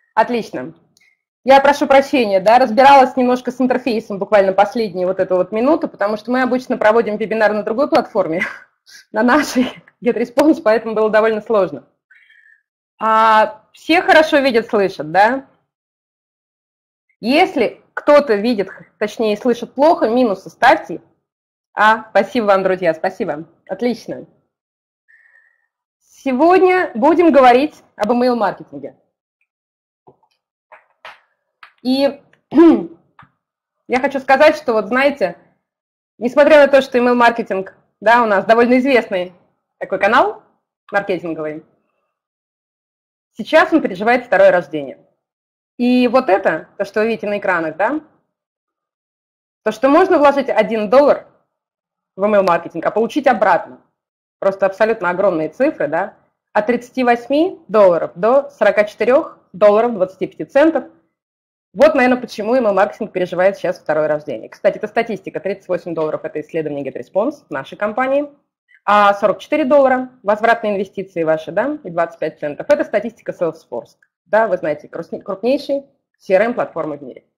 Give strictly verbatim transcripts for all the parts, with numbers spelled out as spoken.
Отлично. Я прошу прощения, да, разбиралась немножко с интерфейсом буквально последние вот эту вот минуту, потому что мы обычно проводим вебинар на другой платформе, на нашей GetResponse, поэтому было довольно сложно. А все хорошо видят, слышат, да? Если кто-то видит, точнее слышит плохо, минусы ставьте. А, спасибо вам, друзья, спасибо. Отлично. Сегодня будем говорить об email-маркетинге. И я хочу сказать, что вот знаете, несмотря на то, что email-маркетинг, да, у нас довольно известный такой канал маркетинговый, сейчас он переживает второе рождение. И вот это, то, что вы видите на экранах, да, то, что можно вложить один доллар в email-маркетинг, а получить обратно, просто абсолютно огромные цифры, да, от тридцати восьми долларов до сорока четырёх долларов двадцати пяти центов. Вот, наверное, почему email-маркетинг переживает сейчас второе рождение. Кстати, это статистика, тридцать восемь долларов – это исследование GetResponse нашей компании, а сорок четыре доллара – возвратные инвестиции ваши, да, и двадцать пять центов – это статистика Salesforce, да, вы знаете, крупнейшей си ар эм-платформы в мире.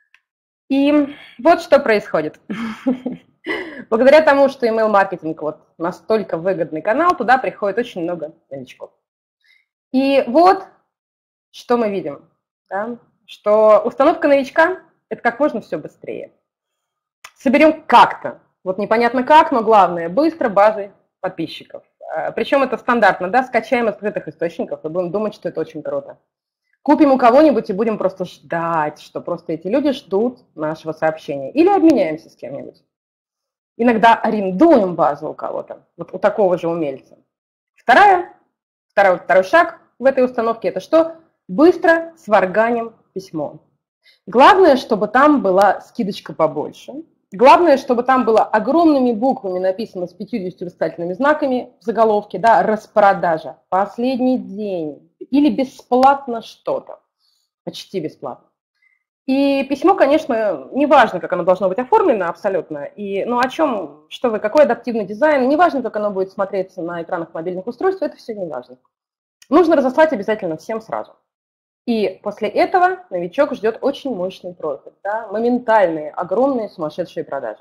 И вот что происходит. Благодаря тому, что email-маркетинг вот настолько выгодный канал, туда приходит очень много новичков. И вот что мы видим, да? Что установка новичка – это как можно все быстрее. Соберем как-то, вот непонятно как, но главное – быстро базы подписчиков. Причем это стандартно, да, скачаем из открытых источников и будем думать, что это очень круто. Купим у кого-нибудь и будем просто ждать, что просто эти люди ждут нашего сообщения. Или обменяемся с кем-нибудь. Иногда арендуем базу у кого-то, вот у такого же умельца. Вторая, второй, второй шаг в этой установке – это что? Быстро сварганим письмо. Главное, чтобы там была скидочка побольше. Главное, чтобы там было огромными буквами написано с пятьюдесятью восклицательными знаками в заголовке, да, распродажа, последний день или бесплатно что-то, почти бесплатно. И письмо, конечно, не важно, как оно должно быть оформлено абсолютно, и, ну о чем, что вы, какой адаптивный дизайн, не важно, как оно будет смотреться на экранах мобильных устройств, это все не важно. Нужно разослать обязательно всем сразу. И после этого новичок ждет очень мощный профит, да, моментальные, огромные, сумасшедшие продажи.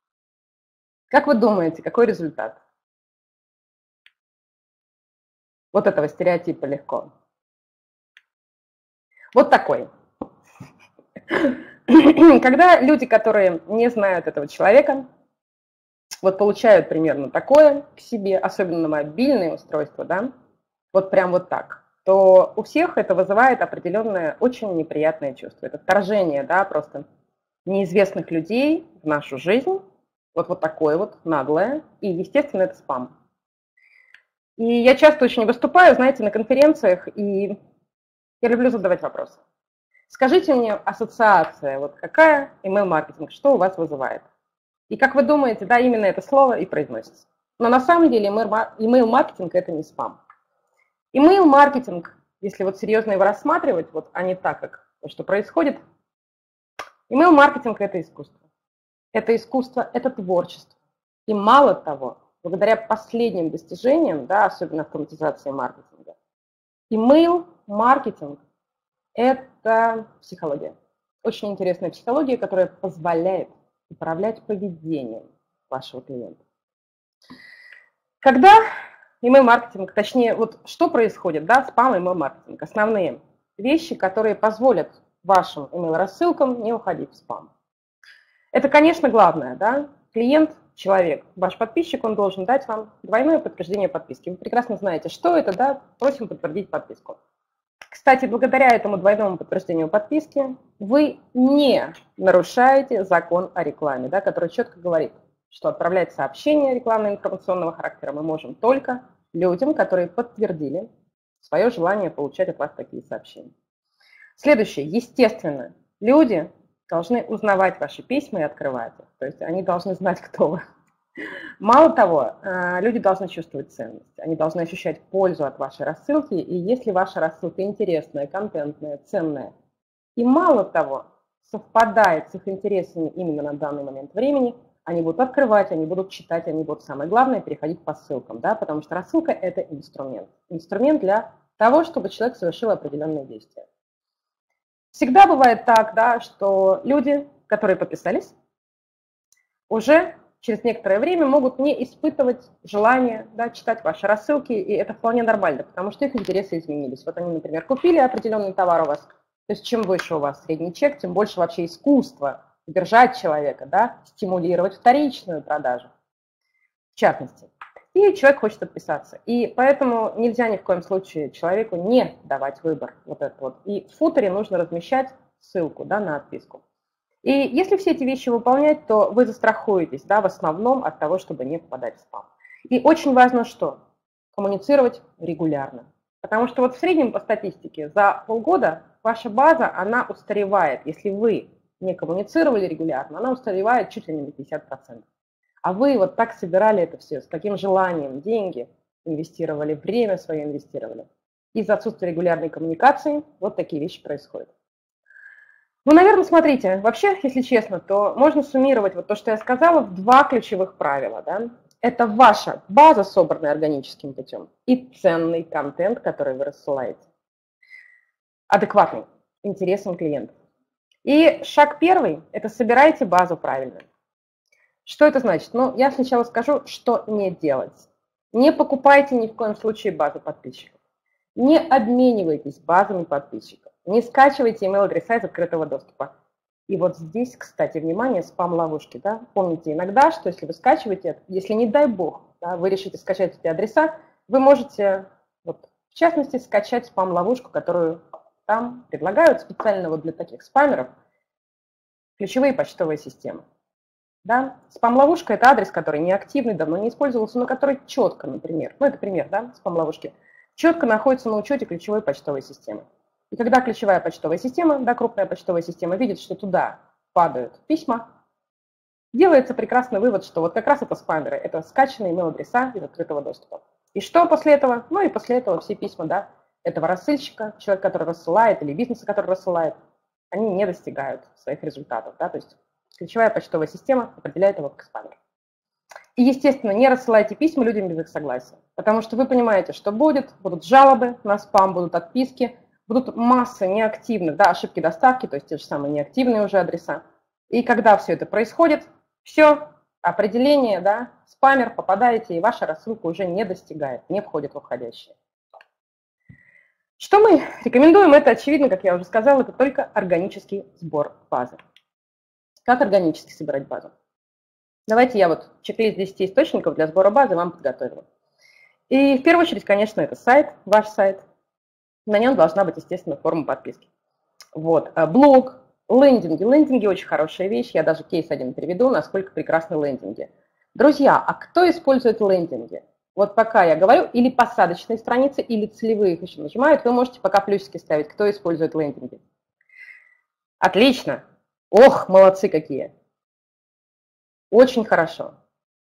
Как вы думаете, какой результат? Вот этого стереотипа легко. Вот такой. Когда люди, которые не знают этого человека, вот получают примерно такое к себе, особенно на мобильные устройства, да, вот прям вот так, то у всех это вызывает определенное очень неприятное чувство. Это вторжение, да, просто неизвестных людей в нашу жизнь, вот, вот такое вот наглое, и, естественно, это спам. И я часто очень выступаю, знаете, на конференциях, и я люблю задавать вопросы. Скажите мне, ассоциация, вот какая email-маркетинг, что у вас вызывает? И как вы думаете, да, именно это слово и произносится. Но на самом деле email-маркетинг – это не спам. Email-маркетинг, если вот серьезно его рассматривать, вот, а не так, как то, что происходит, email-маркетинг – это искусство. Это искусство, это творчество. И мало того, благодаря последним достижениям, да, особенно автоматизации маркетинга, email-маркетинг – это психология. Очень интересная психология, которая позволяет управлять поведением вашего клиента. Когда email-маркетинг, точнее, вот что происходит, да, спам и email-маркетинг, основные вещи, которые позволят вашим email-рассылкам не уходить в спам. Это, конечно, главное, да, клиент, человек, ваш подписчик, он должен дать вам двойное подтверждение подписки. Вы прекрасно знаете, что это, да, просим подтвердить подписку. Кстати, благодаря этому двойному подтверждению подписки вы не нарушаете закон о рекламе, да, который четко говорит, что отправлять сообщения рекламно-информационного характера мы можем только людям, которые подтвердили свое желание получать от вас такие сообщения. Следующее. Естественно, люди должны узнавать ваши письма и открывать их. То есть они должны знать, кто вы. Мало того, люди должны чувствовать ценность, они должны ощущать пользу от вашей рассылки, и если ваша рассылка интересная, контентная, ценная, и мало того, совпадает с их интересами именно на данный момент времени, они будут открывать, они будут читать, они будут, самое главное, переходить по ссылкам, да, потому что рассылка – это инструмент. Инструмент для того, чтобы человек совершил определенные действия. Всегда бывает так, да, что люди, которые подписались, уже через некоторое время могут не испытывать желание, да, читать ваши рассылки, и это вполне нормально, потому что их интересы изменились. Вот они, например, купили определенный товар у вас, то есть чем выше у вас средний чек, тем больше вообще искусства удержать человека, да, стимулировать вторичную продажу, в частности. И человек хочет отписаться. И поэтому нельзя ни в коем случае человеку не давать выбор. Вот это вот. И в футере нужно размещать ссылку, да, на отписку. И если все эти вещи выполнять, то вы застрахуетесь, да, в основном от того, чтобы не попадать в спам. И очень важно что? Коммуницировать регулярно. Потому что вот в среднем по статистике за полгода ваша база, она устаревает. Если вы не коммуницировали регулярно, она устаревает чуть ли не на пятьдесят процентов. А вы вот так собирали это все, с таким желанием, деньги инвестировали, время свое инвестировали. Из-за отсутствия регулярной коммуникации вот такие вещи происходят. Ну, наверное, смотрите, вообще, если честно, то можно суммировать вот то, что я сказала, в два ключевых правила. Да? Это ваша база, собранная органическим путем, и ценный контент, который вы рассылаете. Адекватный интересам клиентов. И шаг первый – это собирайте базу правильно. Что это значит? Ну, я сначала скажу, что не делать. Не покупайте ни в коем случае базу подписчиков. Не обменивайтесь базами подписчиков. Не скачивайте email-адреса из открытого доступа. И вот здесь, кстати, внимание, спам-ловушки. Да? Помните иногда, что если вы скачиваете, если не дай бог, да, вы решите скачать эти адреса, вы можете, вот, в частности, скачать спам-ловушку, которую там предлагают специально вот для таких спамеров, ключевые почтовые системы. Да? Спам-ловушка – это адрес, который неактивный, давно не использовался, но который четко, например, ну это пример, да, спам-ловушки, четко находится на учете ключевой почтовой системы. И когда ключевая почтовая система, да, крупная почтовая система, видит, что туда падают письма, делается прекрасный вывод, что вот как раз это спамеры, это скачанные email-адреса из открытого доступа. И что после этого? Ну и после этого все письма, да, этого рассылщика, человека, который рассылает, или бизнеса, который рассылает, они не достигают своих результатов, да, то есть ключевая почтовая система определяет его как спамер. И, естественно, не рассылайте письма людям без их согласия, потому что вы понимаете, что будет, будут жалобы на спам, будут отписки, будут масса неактивных, да, ошибки доставки, то есть те же самые неактивные уже адреса. И когда все это происходит, все, определение, да, спамер, попадаете, и ваша рассылка уже не достигает, не входит в входящие. Что мы рекомендуем? Это, очевидно, как я уже сказала, это только органический сбор базы. Как органически собирать базу? Давайте я вот чек-лист десяти источников для сбора базы вам подготовила. И в первую очередь, конечно, это сайт, ваш сайт. На нем должна быть, естественно, форма подписки. Вот, блог, лендинги. Лендинги очень хорошая вещь. Я даже кейс один приведу, насколько прекрасны лендинги. Друзья, а кто использует лендинги? Вот пока я говорю, или посадочные страницы, или целевые их еще нажимают, вы можете пока плюсики ставить, кто использует лендинги. Отлично. Ох, молодцы какие. Очень хорошо.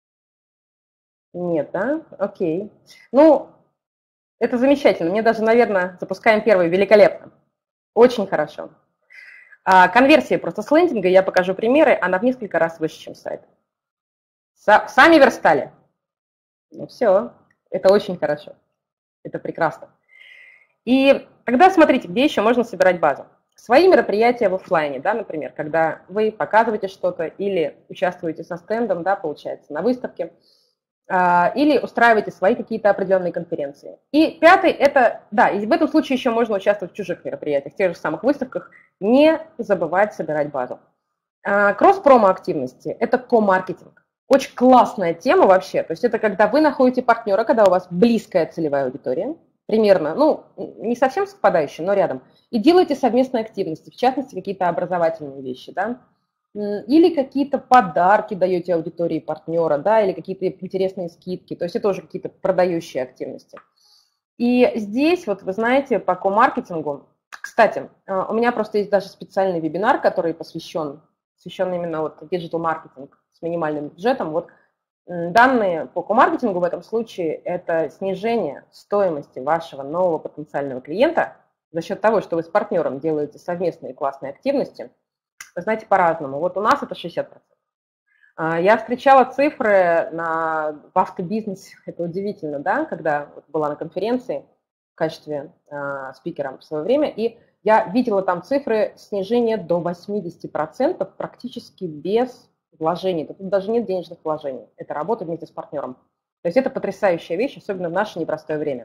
Нет, да? Окей. Ну, это замечательно. Мне даже, наверное, запускаем первый великолепно. Очень хорошо. А конверсия просто с лендинга, я покажу примеры, она в несколько раз выше, чем сайт. Сами верстали? Ну все, это очень хорошо. Это прекрасно. И тогда смотрите, где еще можно собирать базу. Свои мероприятия в офлайне, да, например, когда вы показываете что-то или участвуете со стендом, да, получается, на выставке, или устраиваете свои какие-то определенные конференции. И пятый – это, да, и в этом случае еще можно участвовать в чужих мероприятиях, в тех же самых выставках, не забывать собирать базу. Кросс-промо-активности – это ко-маркетинг. Очень классная тема вообще, то есть это когда вы находите партнера, когда у вас близкая целевая аудитория, примерно, ну, не совсем совпадающая, но рядом, и делаете совместные активности, в частности, какие-то образовательные вещи, да, или какие-то подарки даете аудитории партнера, да, или какие-то интересные скидки, то есть это тоже какие-то продающие активности. И здесь, вот вы знаете, по ко-маркетингу, кстати, у меня просто есть даже специальный вебинар, который посвящен, посвящен именно вот диджитал-маркетингу с минимальным бюджетом. Вот данные по ко-маркетингу в этом случае – это снижение стоимости вашего нового потенциального клиента за счет того, что вы с партнером делаете совместные классные активности. Вы знаете, по-разному. Вот у нас это шестьдесят процентов. Я встречала цифры на, в автобизнесе, это удивительно, да, когда была на конференции в качестве э, спикера в свое время, и Я видела там цифры снижения до восьмидесяти процентов практически без вложений. Тут даже нет денежных вложений. Это работа вместе с партнером. То есть это потрясающая вещь, особенно в наше непростое время.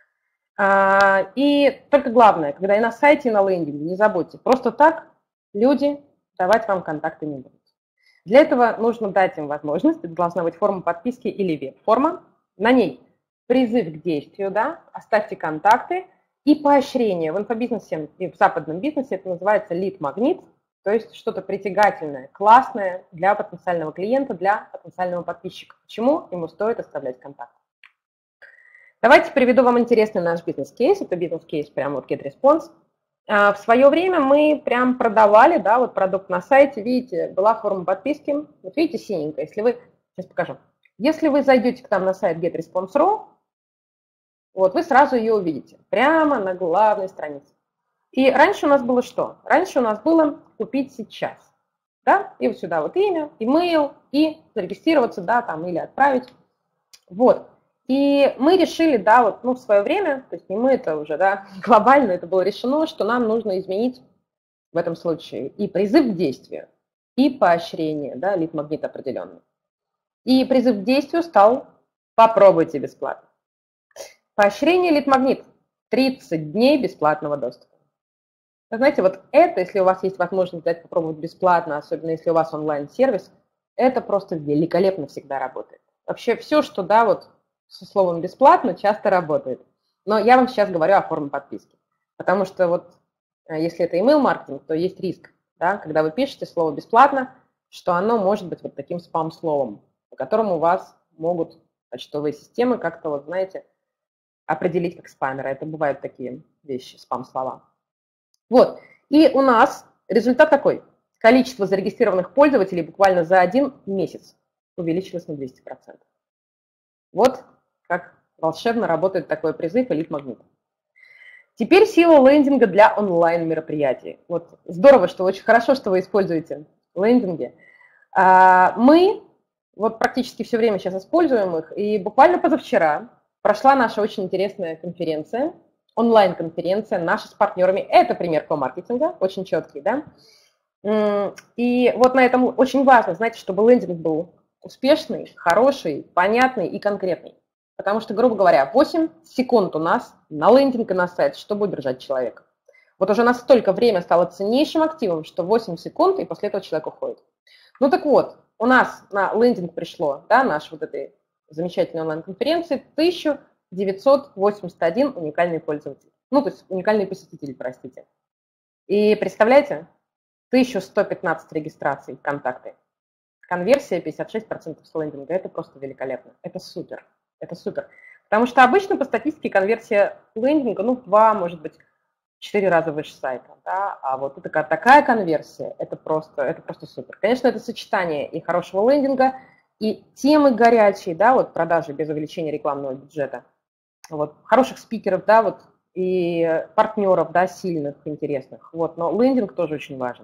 И только главное, когда и на сайте, и на лендинге, не забудьте, просто так люди давать вам контакты не будут. Для этого нужно дать им возможность, это должна быть форма подписки или веб-форма, на ней призыв к действию, да, оставьте контакты и поощрение. В инфобизнесе и в западном бизнесе это называется лид-магнит, то есть что-то притягательное, классное для потенциального клиента, для потенциального подписчика. Почему ему стоит оставлять контакт? Давайте приведу вам интересный наш бизнес-кейс. Это бизнес-кейс прямо вот GetResponse. В свое время мы прям продавали, да, вот продукт на сайте. Видите, была форма подписки. Вот видите, синенькая. Если вы, сейчас покажу. Если вы зайдете к нам на сайт GetResponse точка ру, вот вы сразу ее увидите. Прямо на главной странице. И раньше у нас было что? Раньше у нас было купить сейчас. Да? И вот сюда вот имя, имейл, и зарегистрироваться, да, там, или отправить. Вот. И мы решили, да, вот, ну, в свое время, то есть не мы, это уже, да, глобально это было решено, что нам нужно изменить в этом случае и призыв к действию, и поощрение, да, лид-магнит определенный. И призыв к действию стал «попробуйте бесплатно». Поощрение лид-магнит – тридцать дней бесплатного доступа. Вы знаете, вот это, если у вас есть возможность дать попробовать бесплатно, особенно если у вас онлайн-сервис, это просто великолепно всегда работает. Вообще все, что, да, вот, со словом «бесплатно» часто работает. Но я вам сейчас говорю о форме подписки. Потому что вот если это email-маркетинг, то есть риск, да, когда вы пишете слово «бесплатно», что оно может быть вот таким спам-словом, по которому вас могут почтовые системы как-то, вот знаете, определить как спамера. Это бывают такие вещи, спам-слова. Вот. И у нас результат такой. Количество зарегистрированных пользователей буквально за один месяц увеличилось на двести процентов. Вот как волшебно работает такой призыв и лид-магнит. Теперь сила лендинга для онлайн-мероприятий. Вот здорово, что очень хорошо, что вы используете лендинги. Мы вот практически все время сейчас используем их, и буквально позавчера прошла наша очень интересная конференция, онлайн-конференция наша с партнерами. Это пример ко-маркетинга, очень четкий, да? И вот на этом очень важно, знаете, чтобы лендинг был успешный, хороший, понятный и конкретный. Потому что, грубо говоря, восемь секунд у нас на лендинг и на сайт, чтобы удержать человека. Вот уже настолько время стало ценнейшим активом, что восемь секунд, и после этого человек уходит. Ну так вот, у нас на лендинг пришло, да, наш вот этой замечательной онлайн-конференции тысяча девятьсот восемьдесят один уникальный пользователь. Ну, то есть уникальный посетитель, простите. И представляете, тысяча сто пятнадцать регистраций в контакты. Конверсия пятьдесят шесть процентов с лендинга. Это просто великолепно. Это супер. Это супер. Потому что обычно по статистике конверсия лендинга, ну, в два, может быть, четыре раза выше сайта. Да? А вот такая, такая конверсия, это просто, это просто супер. Конечно, это сочетание и хорошего лендинга, и темы горячие, да, вот продажи без увеличения рекламного бюджета, вот, хороших спикеров, да, вот, и партнеров, да, сильных, интересных. Вот, но лендинг тоже очень важен.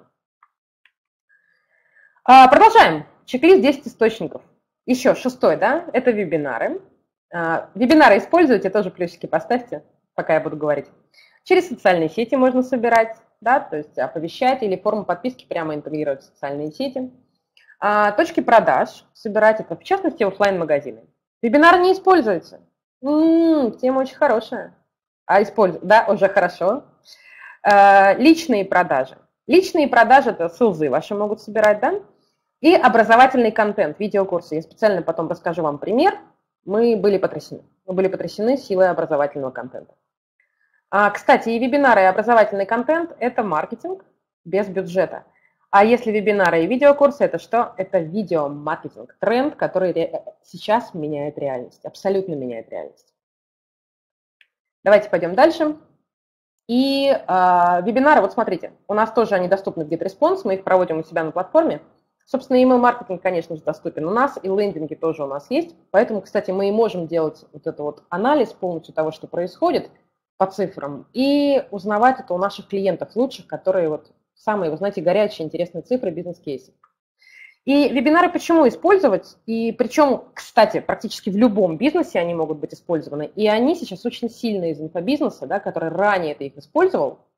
А, продолжаем. Чек-лист десять источников. Еще шестой, да, это вебинары. А, вебинары используйте, тоже плюсики поставьте, пока я буду говорить. Через социальные сети можно собирать, да, то есть оповещать или форму подписки прямо интегрировать в социальные сети. А, точки продаж собирать, это в частности офлайн-магазины. Вебинар не используется. М-м, тема очень хорошая. А используют, да, уже хорошо. А, личные продажи. Личные продажи – это ссылзы ваши могут собирать, да? И образовательный контент, видеокурсы. Я специально потом расскажу вам пример. Мы были потрясены. Мы были потрясены силой образовательного контента. А, кстати, и вебинары, и образовательный контент – это маркетинг без бюджета. А если вебинары и видеокурсы – это что? Это видеомаркетинг. Тренд, который сейчас меняет реальность, абсолютно меняет реальность. Давайте пойдем дальше. И э, вебинары, вот смотрите, у нас тоже они доступны в GetResponse, мы их проводим у себя на платформе. Собственно, email-маркетинг, конечно же, доступен у нас, и лендинги тоже у нас есть. Поэтому, кстати, мы и можем делать вот этот вот анализ полностью того, что происходит по цифрам, и узнавать это у наших клиентов лучших, которые вот самые, вы знаете, горячие, интересные цифры, бизнес-кейсы. И вебинары почему использовать? И причем, кстати, практически в любом бизнесе они могут быть использованы. И они сейчас очень сильные из инфобизнеса, да, который ранее это их использовал,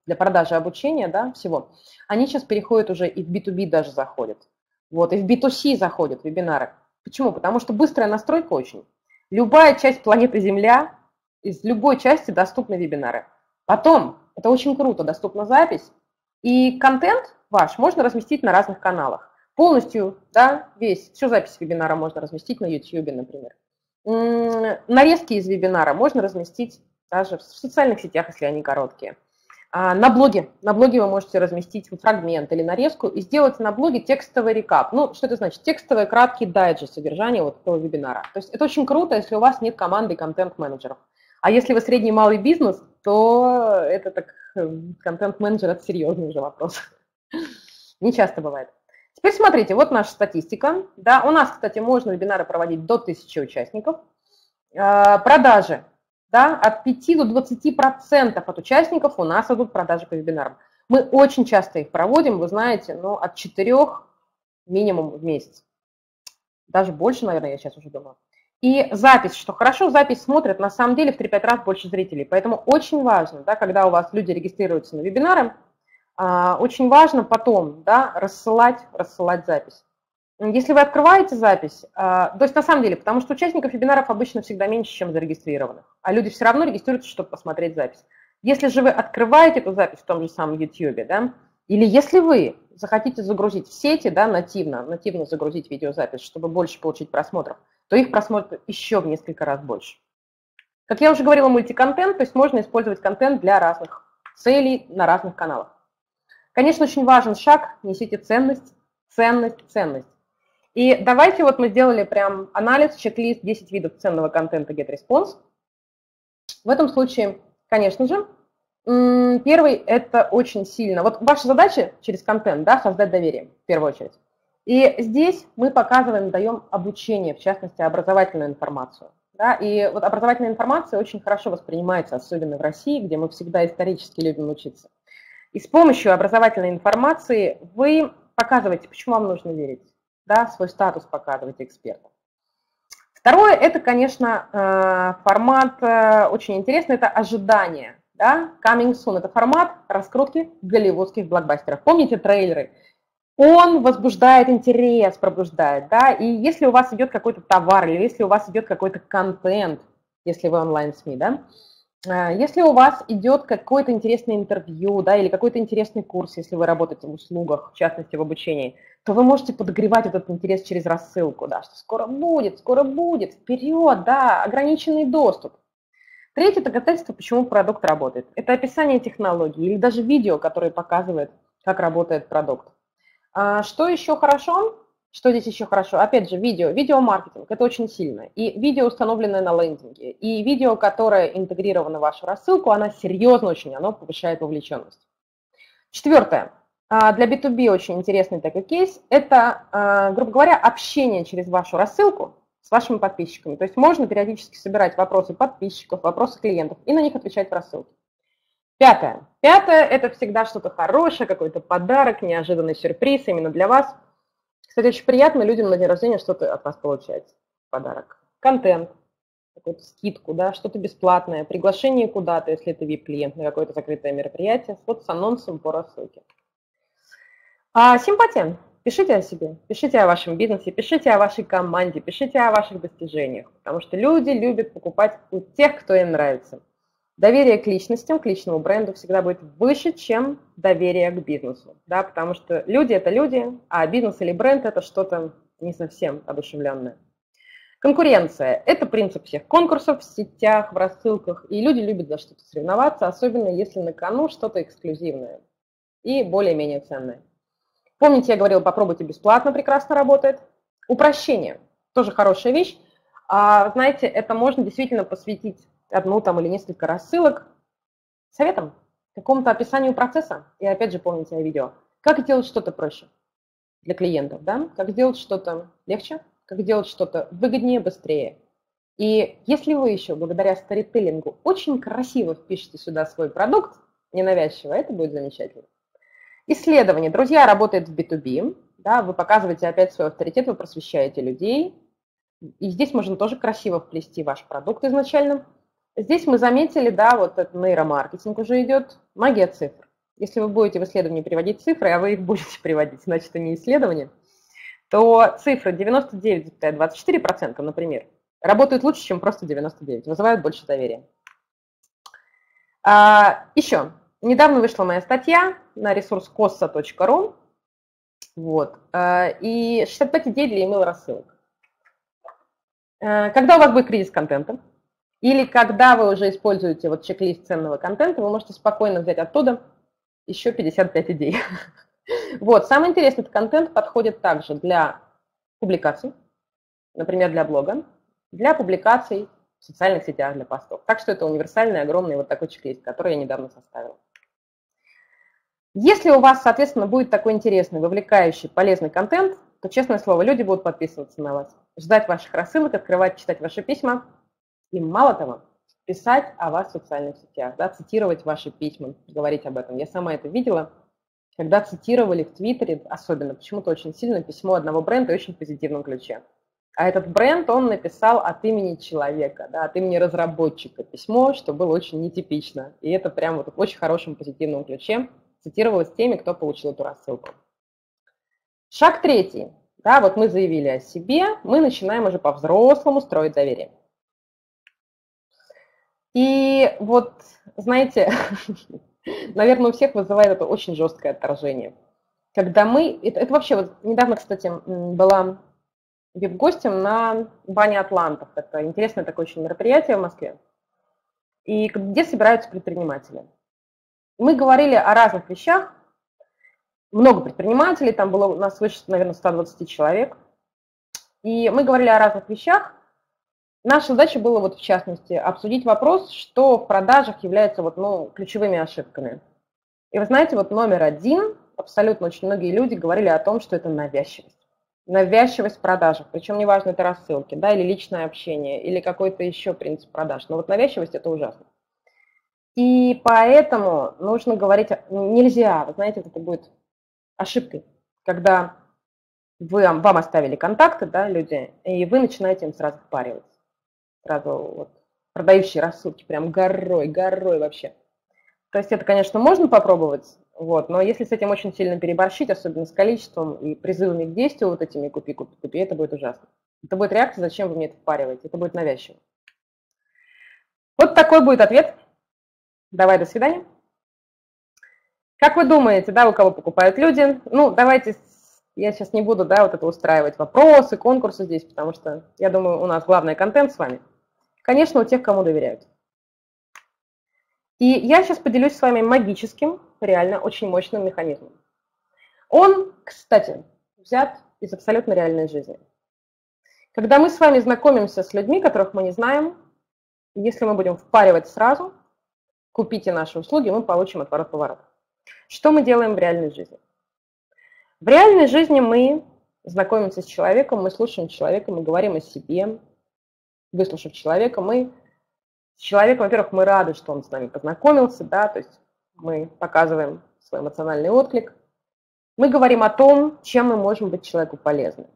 для продажи обучения, да, всего, они сейчас переходят уже и в би ту би даже заходят. Вот, и в би ту си заходят вебинары. Почему? Потому что быстрая настройка очень. Любая часть планеты Земля, из любой части доступны вебинары. Потом, это очень круто, доступна запись, и контент ваш можно разместить на разных каналах. Полностью, да, весь, всю запись вебинара можно разместить на YouTube, например. Нарезки из вебинара можно разместить даже в социальных сетях, если они короткие. На блоге, на блоге вы можете разместить фрагмент или нарезку и сделать на блоге текстовый рекап. Ну, что это значит? Текстовый краткий дайджест содержания вот этого вебинара. То есть это очень круто, если у вас нет команды контент-менеджеров. А если вы средний малый бизнес, то это так, контент-менеджер – это серьезный уже вопрос. Не часто бывает. Теперь смотрите, вот наша статистика. Да, у нас, кстати, можно вебинары проводить до тысячи участников. Продажи. Да, от пяти до двадцати процентов от участников у нас идут продажи по вебинарам. Мы очень часто их проводим, вы знаете, ну, от четырёх минимум в месяц. Даже больше, наверное, я сейчас уже думаю. И запись, что хорошо, запись смотрят на самом деле в три-пять раз больше зрителей. Поэтому очень важно, да, когда у вас люди регистрируются на вебинары, очень важно потом, да, рассылать, рассылать запись. Если вы открываете запись, то есть на самом деле, потому что участников вебинаров обычно всегда меньше, чем зарегистрированных, а люди все равно регистрируются, чтобы посмотреть запись. Если же вы открываете эту запись в том же самом YouTube, да, или если вы захотите загрузить в сети, да, нативно, нативно загрузить видеозапись, чтобы больше получить просмотров, то их просмотров еще в несколько раз больше. Как я уже говорила, мультиконтент, то есть можно использовать контент для разных целей на разных каналах. Конечно, очень важен шаг, несите ценность, ценность, ценность. И давайте вот мы сделали прям анализ, чек-лист десять видов ценного контента GetResponse. В этом случае, конечно же, первый – это очень сильно. Вот ваша задача через контент, да, создать доверие в первую очередь. И здесь мы показываем, даем обучение, в частности, образовательную информацию. Да, и вот образовательная информация очень хорошо воспринимается, особенно в России, где мы всегда исторически любим учиться. И с помощью образовательной информации вы показываете, почему вам нужно верить. Да, свой статус показывать эксперта. Второе, это, конечно, формат очень интересный, это ожидание. Да? Coming soon – это формат раскрутки голливудских блокбастеров. Помните трейлеры? Он возбуждает интерес, пробуждает. Да? И если у вас идет какой-то товар, или если у вас идет какой-то контент, если вы онлайн-СМИ, да? Если у вас идет какое-то интересное интервью, да, или какой-то интересный курс, если вы работаете в услугах, в частности в обучении, то вы можете подогревать этот интерес через рассылку, да, что скоро будет, скоро будет, вперед, да, ограниченный доступ. Третье доказательство, почему продукт работает. Это описание технологии или даже видео, которое показывает, как работает продукт. А что еще хорошо? Что здесь еще хорошо? Опять же, видео. Видеомаркетинг – это очень сильно. И видео, установленное на лендинге, и видео, которое интегрировано в вашу рассылку, оно серьезно очень, оно повышает вовлеченность. Четвертое. Для би ту би очень интересный такой кейс – это, грубо говоря, общение через вашу рассылку с вашими подписчиками. То есть можно периодически собирать вопросы подписчиков, вопросы клиентов и на них отвечать в рассылке. Пятое. Пятое – это всегда что-то хорошее, какой-то подарок, неожиданный сюрприз именно для вас. Кстати, очень приятно людям на день рождения что-то от вас получать в подарок. Контент, какую-то скидку, да, что-то бесплатное, приглашение куда-то, если это ви ай пи-клиент на какое-то закрытое мероприятие, вот с анонсом по рассылке. А симпатия. Пишите о себе, пишите о вашем бизнесе, пишите о вашей команде, пишите о ваших достижениях, потому что люди любят покупать у тех, кто им нравится. Доверие к личностям, к личному бренду всегда будет выше, чем доверие к бизнесу, да, потому что люди – это люди, а бизнес или бренд – это что-то не совсем одушевленное. Конкуренция – это принцип всех конкурсов в сетях, в рассылках, и люди любят за что-то соревноваться, особенно если на кону что-то эксклюзивное и более-менее ценное. Помните, я говорила, попробуйте бесплатно, прекрасно работает. Упрощение – тоже хорошая вещь. А, знаете, это можно действительно посвятить одну там или несколько рассылок советом, какому-то описанию процесса. И опять же помните о видео. Как сделать что-то проще для клиентов, да? Как сделать что-то легче, как сделать что-то выгоднее, быстрее. И если вы еще благодаря сторителлингу очень красиво впишете сюда свой продукт, ненавязчиво, это будет замечательно. Исследование. Друзья, работает в би ту би. Да, вы показываете опять свой авторитет, вы просвещаете людей. И здесь можно тоже красиво вплести ваш продукт изначально. Здесь мы заметили, да, вот этот нейромаркетинг уже идет, магия цифр. если вы будете в исследовании приводить цифры, а вы их будете приводить, значит, это не исследование, то цифры девяносто девять целых двадцать четыре сотых процента, например, работают лучше, чем просто девяносто девять, вызывают больше доверия. А, еще, недавно вышла моя статья на ресурс коса точка ру, вот, и шестьдесят пять идей для email-рассылок. Когда у вас будет кризис контента, или когда вы уже используете вот чек-лист ценного контента, вы можете спокойно взять оттуда еще пятьдесят пять идей. Вот, самый интересный контент подходит также для публикаций, например, для блога, для публикаций в социальных сетях, для постов. Так что это универсальный, огромный вот такой чек-лист, который я недавно составила. Если у вас, соответственно, будет такой интересный, вовлекающий, полезный контент, то, честное слово, люди будут подписываться на вас, ждать ваших рассылок, открывать, читать ваши письма и, мало того, писать о вас в социальных сетях, да, цитировать ваши письма, говорить об этом. Я сама это видела, когда цитировали в Твиттере, особенно почему-то очень сильно письмо одного бренда в очень позитивном ключе. А этот бренд, он написал от имени человека, да, от имени разработчика письмо, что было очень нетипично. И это прям вот в очень хорошем позитивном ключе цитировалось теми, кто получил эту рассылку. Шаг третий. Да, вот мы заявили о себе, мы начинаем уже по-взрослому строить доверие. И вот, знаете, наверное, у всех вызывает это очень жесткое отторжение. Когда мы, это, это вообще, вот недавно, кстати, была вип-гостем на бане Атлантов. Это интересное такое очень мероприятие в Москве, и где собираются предприниматели. Мы говорили о разных вещах, много предпринимателей, там было у нас выше, наверное, сто двадцать человек, и мы говорили о разных вещах. Наша задача была, вот, в частности, обсудить вопрос, что в продажах является вот, ну, ключевыми ошибками. И вы знаете, вот номер один, абсолютно очень многие люди говорили о том, что это навязчивость. Навязчивость в продажах, причем неважно, это рассылки, да, или личное общение, или какой-то еще принцип продаж. Но вот навязчивость – это ужасно. И поэтому нужно говорить, нельзя, вы знаете, это будет ошибкой, когда вы, вам оставили контакты, да, люди, и вы начинаете им сразу впаривать. Сразу вот, продающие рассылки прям горой, горой вообще. То есть это, конечно, можно попробовать, вот, но если с этим очень сильно переборщить, особенно с количеством и призывами к действию вот этими купи, купи, купи, это будет ужасно. Это будет реакция, зачем вы мне это впариваете, это будет навязчиво. Вот такой будет ответ. Давай, до свидания. Как вы думаете, да, у кого покупают люди? Ну, давайте, я сейчас не буду, да, вот это устраивать вопросы, конкурсы здесь, потому что, я думаю, у нас главный контент с вами. Конечно, у тех, кому доверяют. И я сейчас поделюсь с вами магическим, реально очень мощным механизмом. Он, кстати, взят из абсолютно реальной жизни. Когда мы с вами знакомимся с людьми, которых мы не знаем, если мы будем впаривать сразу, купите наши услуги, мы получим отворот-поворот. Что мы делаем в реальной жизни? В реальной жизни мы знакомимся с человеком, мы слушаем человека, мы говорим о себе. Выслушав человека, мы с человеком, во-первых, мы рады, что он с нами познакомился, да, то есть мы показываем свой эмоциональный отклик. Мы говорим о том, чем мы можем быть человеку полезны,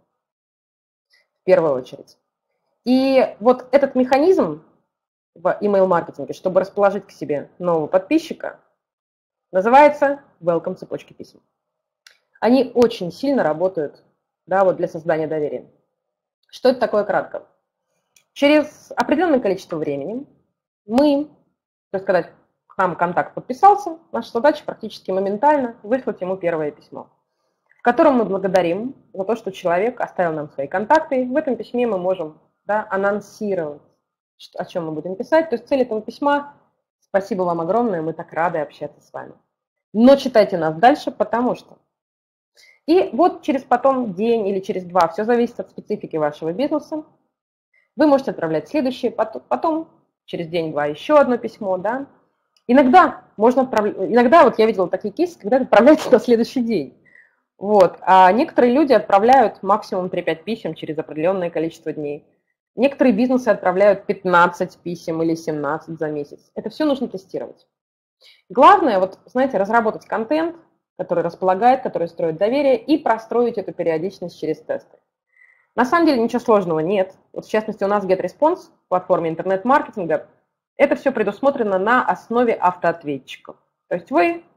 в первую очередь. И вот этот механизм в email-маркетинге, чтобы расположить к себе нового подписчика, называется welcome цепочки писем. Они очень сильно работают, да, вот для создания доверия. Что это такое кратко? Через определенное количество времени мы, так сказать, к нам контакт подписался, наша задача практически моментально выслать ему первое письмо, в котором мы благодарим за то, что человек оставил нам свои контакты. В этом письме мы можем, да, анонсировать, о чем мы будем писать. То есть цель этого письма – спасибо вам огромное, мы так рады общаться с вами. Но читайте нас дальше, потому что… И вот через потом день или через два, все зависит от специфики вашего бизнеса, вы можете отправлять следующее, потом через день-два еще одно письмо, да. Иногда можно отправлять, иногда вот я видела такие кейсы, когда это отправляется на следующий день. Вот. А некоторые люди отправляют максимум три-пять писем через определенное количество дней. Некоторые бизнесы отправляют пятнадцать писем или семнадцать за месяц. Это все нужно тестировать. Главное, вот, знаете, разработать контент, который располагает, который строит доверие, и простроить эту периодичность через тесты. На самом деле ничего сложного нет. Вот в частности, у нас GetResponse, в платформе интернет-маркетинга, это все предусмотрено на основе автоответчиков. То есть вы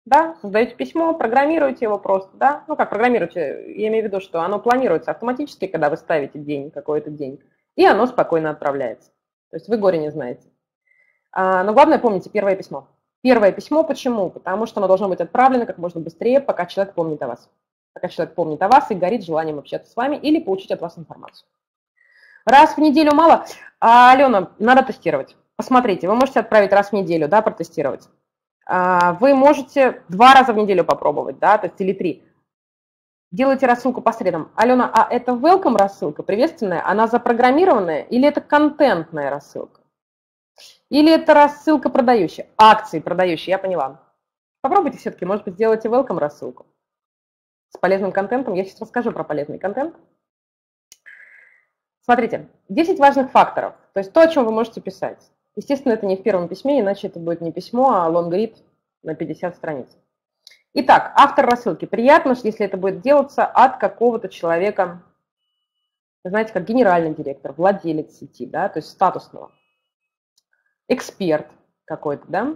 да, создаете письмо, программируете его просто, да, ну как программируете, я имею в виду, что оно планируется автоматически, когда вы ставите день, какой-то день, и оно спокойно отправляется. То есть вы горе не знаете. А, но главное, помните, первое письмо. Первое письмо почему? Потому что оно должно быть отправлено как можно быстрее, пока человек помнит о вас. Пока человек помнит о вас и горит желанием общаться с вами или получить от вас информацию. Раз в неделю мало. А, Алена, надо тестировать. Посмотрите, вы можете отправить раз в неделю, да, протестировать. А, вы можете два раза в неделю попробовать, да, то есть или три. Делайте рассылку по средам. Алена, а это welcome рассылка, приветственная, она запрограммированная или это контентная рассылка? Или это рассылка продающая? Акции продающие, я поняла. Попробуйте все-таки, может быть, сделайте welcome рассылку с полезным контентом. Я сейчас расскажу про полезный контент. Смотрите, десять важных факторов, то есть то, о чем вы можете писать. Естественно, это не в первом письме, иначе это будет не письмо, а лонгрид на пятьдесят страниц. Итак, автор рассылки. Приятно, если это будет делаться от какого-то человека, знаете, как генеральный директор, владелец сети, да, то есть статусного. Эксперт какой-то, да.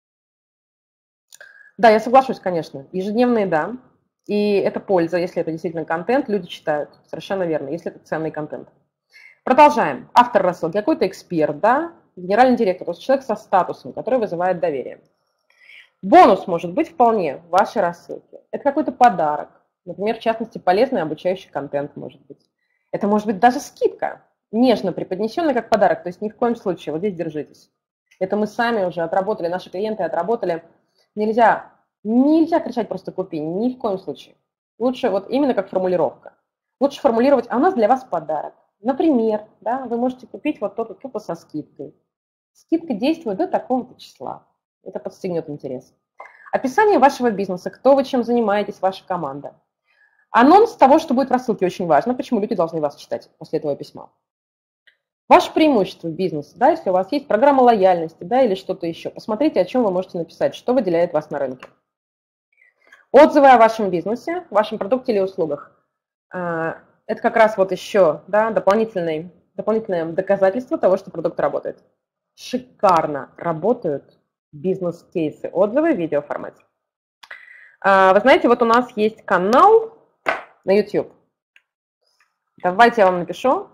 Да, я соглашусь, конечно. Ежедневные, да. И это польза, если это действительно контент, люди читают. Совершенно верно, если это ценный контент. Продолжаем. Автор рассылки, какой-то эксперт, да, генеральный директор, то есть человек со статусом, который вызывает доверие. Бонус может быть вполне в вашей рассылке. Это какой-то подарок. Например, в частности, полезный обучающий контент может быть. Это может быть даже скидка, нежно преподнесенная как подарок. То есть ни в коем случае, вот здесь держитесь. Это мы сами уже отработали, наши клиенты отработали. Нельзя, нельзя кричать просто «купи», ни в коем случае. Лучше вот именно как формулировка. Лучше формулировать, а у нас для вас подарок. Например, да, вы можете купить вот то-то, то-то со скидкой. Скидка действует до такого-то числа. Это подстегнет интерес. Описание вашего бизнеса, кто вы, чем занимаетесь, ваша команда. Анонс того, что будет в рассылке, очень важно. Почему люди должны вас читать после этого письма. Ваше преимущество бизнеса, да, если у вас есть программа лояльности, да, или что-то еще. Посмотрите, о чем вы можете написать, что выделяет вас на рынке. Отзывы о вашем бизнесе, вашем продукте или услугах. Это как раз вот еще, да, дополнительное, дополнительное доказательство того, что продукт работает. Шикарно работают бизнес-кейсы, отзывы в видеоформате. Вы знаете, вот у нас есть канал на YouTube. Давайте я вам напишу.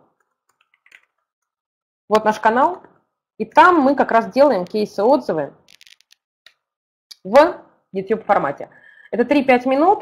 Вот наш канал. И там мы как раз делаем кейсы-отзывы в YouTube-формате. Это три-пять минут.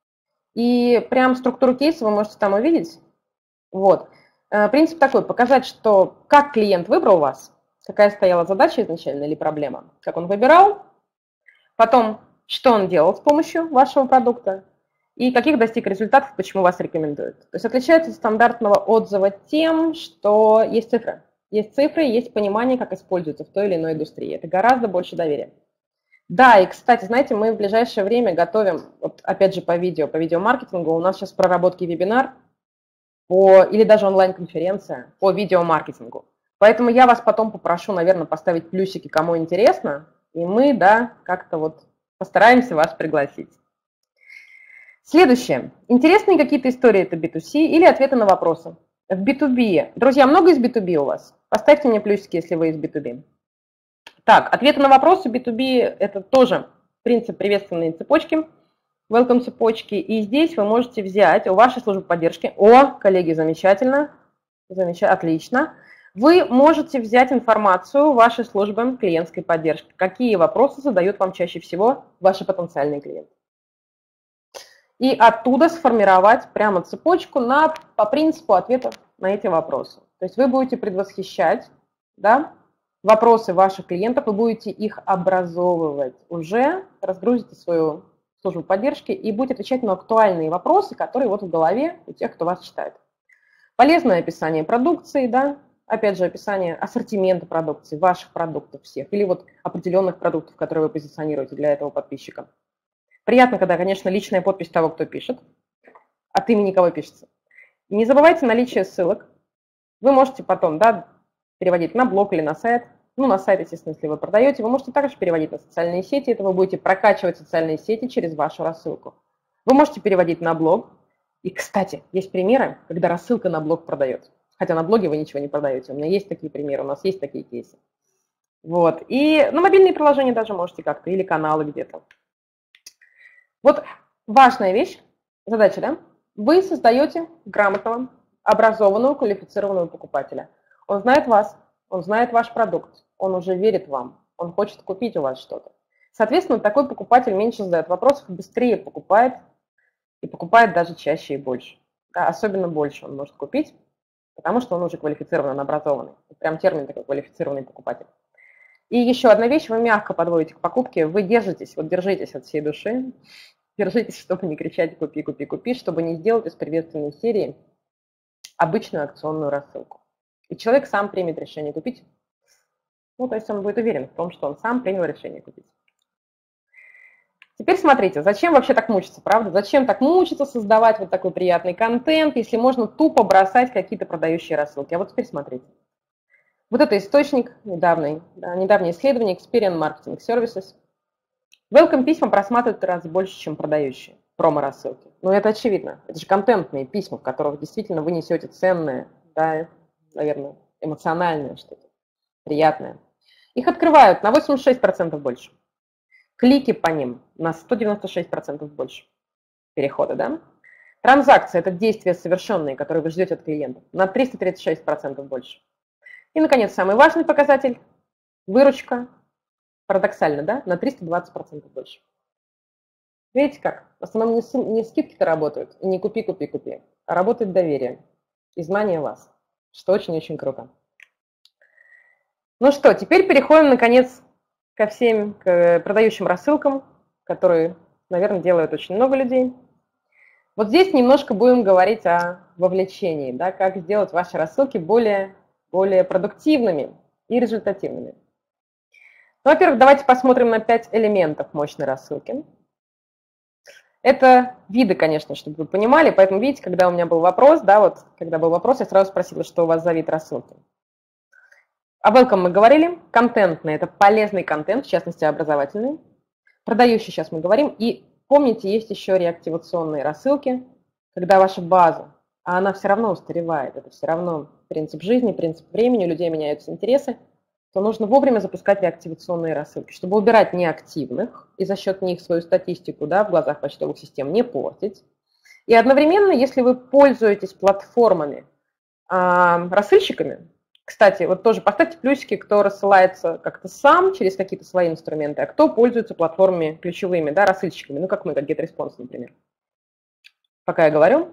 И прям структуру кейса вы можете там увидеть. Вот. Принцип такой, показать, что как клиент выбрал вас, какая стояла задача изначально или проблема, как он выбирал, потом, что он делал с помощью вашего продукта и каких достиг результатов, почему вас рекомендуют. То есть отличается от стандартного отзыва тем, что есть цифры. Есть цифры, есть понимание, как используется в той или иной индустрии. Это гораздо больше доверия. Да, и, кстати, знаете, мы в ближайшее время готовим, вот опять же по видео, по видеомаркетингу, у нас сейчас в проработке вебинар по, или даже онлайн-конференция по видеомаркетингу. Поэтому я вас потом попрошу, наверное, поставить плюсики, кому интересно, и мы, да, как-то вот постараемся вас пригласить. Следующее. Интересные какие-то истории это би ту си или ответы на вопросы. В би ту би. Друзья, много из би ту би у вас? Поставьте мне плюсики, если вы из би ту би. Так, ответы на вопросы би ту би – это тоже принцип приветственной цепочки, welcome цепочки. И здесь вы можете взять у вашей службы поддержки, о, коллеги, замечательно, замечательно, отлично. Вы можете взять информацию вашей службы клиентской поддержки. Какие вопросы задают вам чаще всего ваши потенциальные клиенты. И оттуда сформировать прямо цепочку на, по принципу ответов на эти вопросы. То есть вы будете предвосхищать, да, вопросы ваших клиентов, вы будете их образовывать уже, разгрузите свою службу поддержки и будете отвечать на актуальные вопросы, которые вот в голове у тех, кто вас читает. Полезное описание продукции, да, опять же, описание ассортимента продукции, ваших продуктов всех, или вот определенных продуктов, которые вы позиционируете для этого подписчика. Приятно, когда, конечно, личная подпись того, кто пишет, от имени кого пишется. Не забывайте наличие ссылок. Вы можете потом, да, переводить на блог или на сайт. Ну, на сайт, естественно, если вы продаете. Вы можете также переводить на социальные сети. Это вы будете прокачивать социальные сети через вашу рассылку. Вы можете переводить на блог. И, кстати, есть примеры, когда рассылка на блог продает. Хотя на блоге вы ничего не продаете. У меня есть такие примеры, у нас есть такие кейсы. Вот. И на мобильные приложения даже можете как-то, или каналы где-то. Вот важная вещь, задача, да? Вы создаете грамотного, образованного, квалифицированного покупателя. Он знает вас, он знает ваш продукт, он уже верит вам, он хочет купить у вас что-то. Соответственно, такой покупатель меньше задает вопросов, быстрее покупает и покупает даже чаще и больше. Да, особенно больше он может купить, потому что он уже квалифицированный, он образованный. Прям термин такой квалифицированный покупатель. И еще одна вещь, вы мягко подводите к покупке, вы держитесь, вот держитесь от всей души, держитесь, чтобы не кричать «купи, купи, купи», чтобы не сделать из приветственной серии обычную акционную рассылку. И человек сам примет решение купить, ну, то есть он будет уверен в том, что он сам принял решение купить. Теперь смотрите, зачем вообще так мучиться, правда? Зачем так мучиться, создавать вот такой приятный контент, если можно тупо бросать какие-то продающие рассылки? А вот теперь смотрите. Вот это источник недавний, да, недавнее исследование Experian Marketing Services. Welcome письма просматривают в раз больше, чем продающие промо-рассылки. Ну, это очевидно. Это же контентные письма, в которых действительно вы несете ценное, да, наверное, эмоциональное что-то, приятное. Их открывают на восемьдесят шесть процентов больше. Клики по ним на сто девяносто шесть процентов больше. Переходы, да? Транзакции – это действия совершенные, которые вы ждете от клиентов, на триста тридцать шесть процентов больше. И, наконец, самый важный показатель – выручка, парадоксально, да, на триста двадцать процентов больше. Видите как? В основном не, не скидки-то работают, и не купи, купи, купи, а работает доверие и знание вас, что очень-очень круто. Ну что, теперь переходим, наконец, ко всем к продающим рассылкам, которые, наверное, делают очень много людей. Вот здесь немножко будем говорить о вовлечении, да, как сделать ваши рассылки более, более продуктивными и результативными. Ну, во-первых, давайте посмотрим на пять элементов мощной рассылки. Это виды, конечно, чтобы вы понимали, поэтому, видите, когда у меня был вопрос, да, вот, когда был вопрос, я сразу спросила, что у вас за вид рассылки. О welcome мы говорили, контентный – это полезный контент, в частности, образовательный. Продающий сейчас мы говорим. И помните, есть еще реактивационные рассылки, когда ваша база, а она все равно устаревает, это все равно принцип жизни, принцип времени, у людей меняются интересы, то нужно вовремя запускать реактивационные рассылки, чтобы убирать неактивных и за счет них свою статистику, да, в глазах почтовых систем не портить. И одновременно, если вы пользуетесь платформами, а, рассылщиками, кстати, вот тоже поставьте плюсики, кто рассылается как-то сам через какие-то свои инструменты, а кто пользуется платформами ключевыми, да, рассылщиками, ну как мы, как GetResponse, например. Пока я говорю.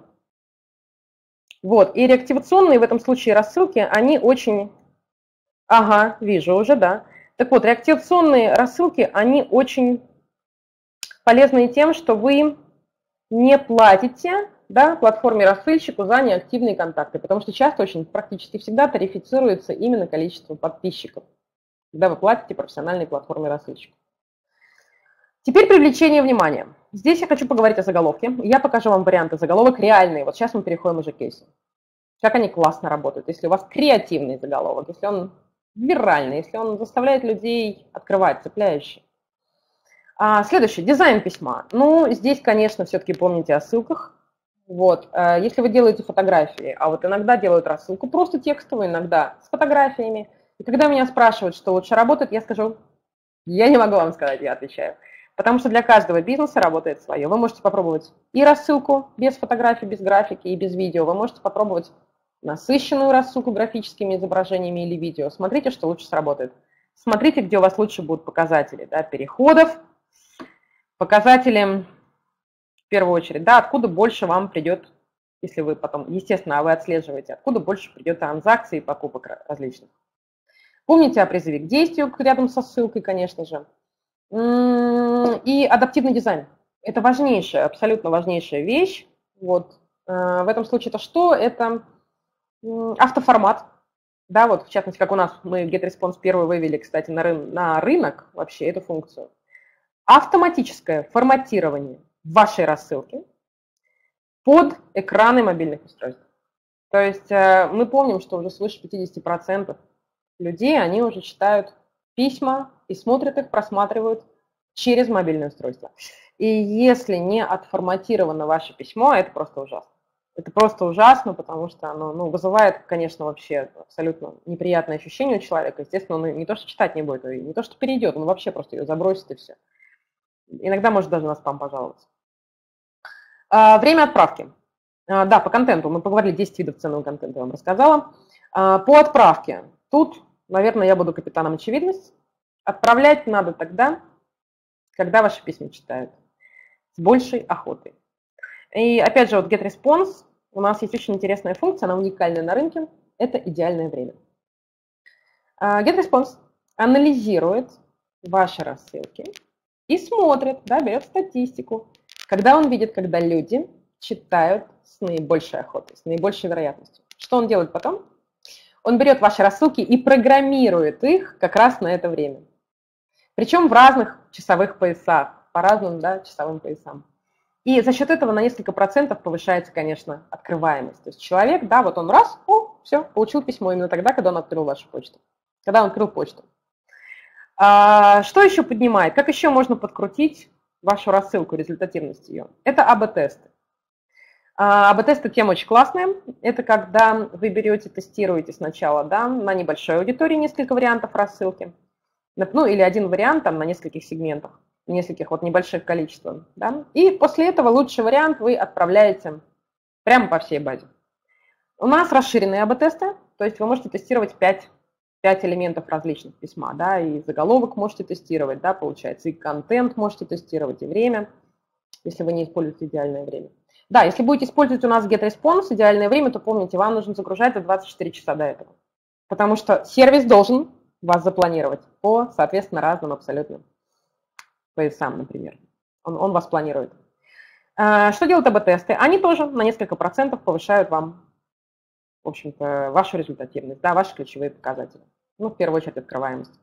Вот, и реактивационные в этом случае рассылки, они очень... Ага, вижу уже, да. Так вот, реактивационные рассылки, они очень полезны тем, что вы не платите, да, платформе рассылщику за неактивные контакты, потому что часто, очень практически всегда тарифицируется именно количество подписчиков, когда вы платите профессиональной платформе рассылщику. Теперь привлечение внимания. Здесь я хочу поговорить о заголовке. Я покажу вам варианты заголовок реальные. Вот сейчас мы переходим уже к кейсу. Как они классно работают. Если у вас креативный заголовок, если он виральный, если он заставляет людей открывать, цепляющий. А, следующий, дизайн письма. Ну, здесь, конечно, все-таки помните о ссылках. Вот, если вы делаете фотографии, а вот иногда делают рассылку просто текстовую, иногда с фотографиями. И когда меня спрашивают, что лучше работает, я скажу, я не могу вам сказать, я отвечаю. Потому что для каждого бизнеса работает свое. Вы можете попробовать и рассылку без фотографий, без графики и без видео. Вы можете попробовать насыщенную рассылку графическими изображениями или видео. Смотрите, что лучше сработает. Смотрите, где у вас лучше будут показатели, да, переходов, показатели... В первую очередь, да, откуда больше вам придет, если вы потом, естественно, вы отслеживаете, откуда больше придет транзакций и покупок различных. Помните о призыве к действию рядом со ссылкой, конечно же. И адаптивный дизайн. Это важнейшая, абсолютно важнейшая вещь. Вот. В этом случае это что? Это автоформат. Да, вот в частности, как у нас, мы GetResponse первый вывели, кстати, на, ры на рынок вообще эту функцию. Автоматическое форматирование вашей рассылки под экраны мобильных устройств. То есть мы помним, что уже свыше пятьдесят процентов людей, они уже читают письма и смотрят их, просматривают через мобильное устройство. И если не отформатировано ваше письмо, это просто ужасно. Это просто ужасно, потому что оно, ну, вызывает, конечно, вообще абсолютно неприятное ощущение у человека. Естественно, он не то, что читать не будет, не то, что перейдет, он вообще просто ее забросит и все. Иногда может даже на спам пожаловаться. Время отправки. Да, по контенту. Мы поговорили десять видов ценного контента, я вам рассказала. По отправке. Тут, наверное, я буду капитаном очевидность. Отправлять надо тогда, когда ваши письма читают. С большей охотой. И опять же, вот GetResponse. У нас есть очень интересная функция, она уникальная на рынке. Это идеальное время. GetResponse анализирует ваши рассылки и смотрит, да, берет статистику, когда он видит, когда люди читают с наибольшей охотой, с наибольшей вероятностью. Что он делает потом? Он берет ваши рассылки и программирует их как раз на это время. Причем в разных часовых поясах, по разным, да, часовым поясам. И за счет этого на несколько процентов повышается, конечно, открываемость. То есть человек, да, вот он раз, о, все, получил письмо именно тогда, когда он открыл вашу почту. Когда он открыл почту. А, что еще поднимает? Как еще можно подкрутить вашу рассылку, результативность ее? Это эй би-тесты. А, эй би-тесты тема очень классная. Это когда вы берете, тестируете сначала, да, на небольшой аудитории несколько вариантов рассылки. Ну, или один вариант там на нескольких сегментах, нескольких вот небольших количествах. Да? И после этого лучший вариант вы отправляете прямо по всей базе. У нас расширенные эй би-тесты, то есть вы можете тестировать пять элементов различных письма, да, и заголовок можете тестировать, да, получается, и контент можете тестировать, и время, если вы не используете идеальное время. Да, если будете использовать у нас GetResponse, идеальное время, то помните, вам нужно загружать за двадцать четыре часа до этого, потому что сервис должен вас запланировать по, соответственно, разным абсолютно поясам, например. Он, он вас планирует. Что делают эй би-тесты? Они тоже на несколько процентов повышают вам, в общем-то, вашу результативность, да, ваши ключевые показатели. Ну, в первую очередь, открываемость.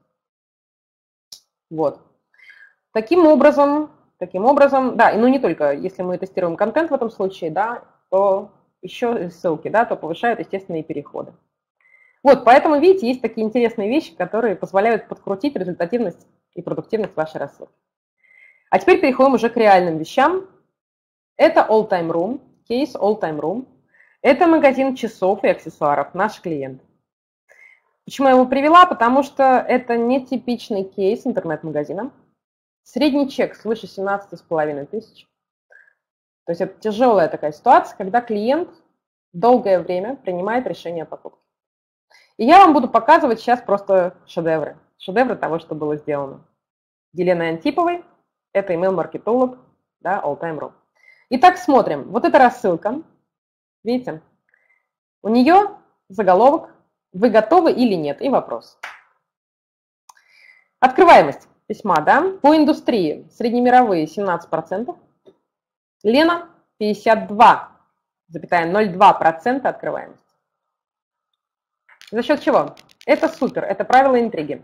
Вот. Таким образом, таким образом, да, и ну не только, если мы тестируем контент в этом случае, да, то еще ссылки, да, то повышают, естественно, и переходы. Вот, поэтому, видите, есть такие интересные вещи, которые позволяют подкрутить результативность и продуктивность вашей рассылки. А теперь переходим уже к реальным вещам. Это All Time Room, кейс All Time Room. Это магазин часов и аксессуаров, наш клиент. Почему я его привела? Потому что это нетипичный кейс интернет-магазина. Средний чек свыше семнадцати с половиной тысяч. То есть это тяжелая такая ситуация, когда клиент долгое время принимает решение о покупке. И я вам буду показывать сейчас просто шедевры. Шедевры того, что было сделано. Еленой Антиповой, это email-маркетолог, да, All Time Room. Итак, смотрим. Вот эта рассылка. Видите? У нее заголовок «Вы готовы или нет?» и вопрос. Открываемость письма, да, по индустрии среднемировые семнадцать процентов. Лена пятьдесят два целых ноль два процента открываемость. За счет чего? Это супер, это правила интриги.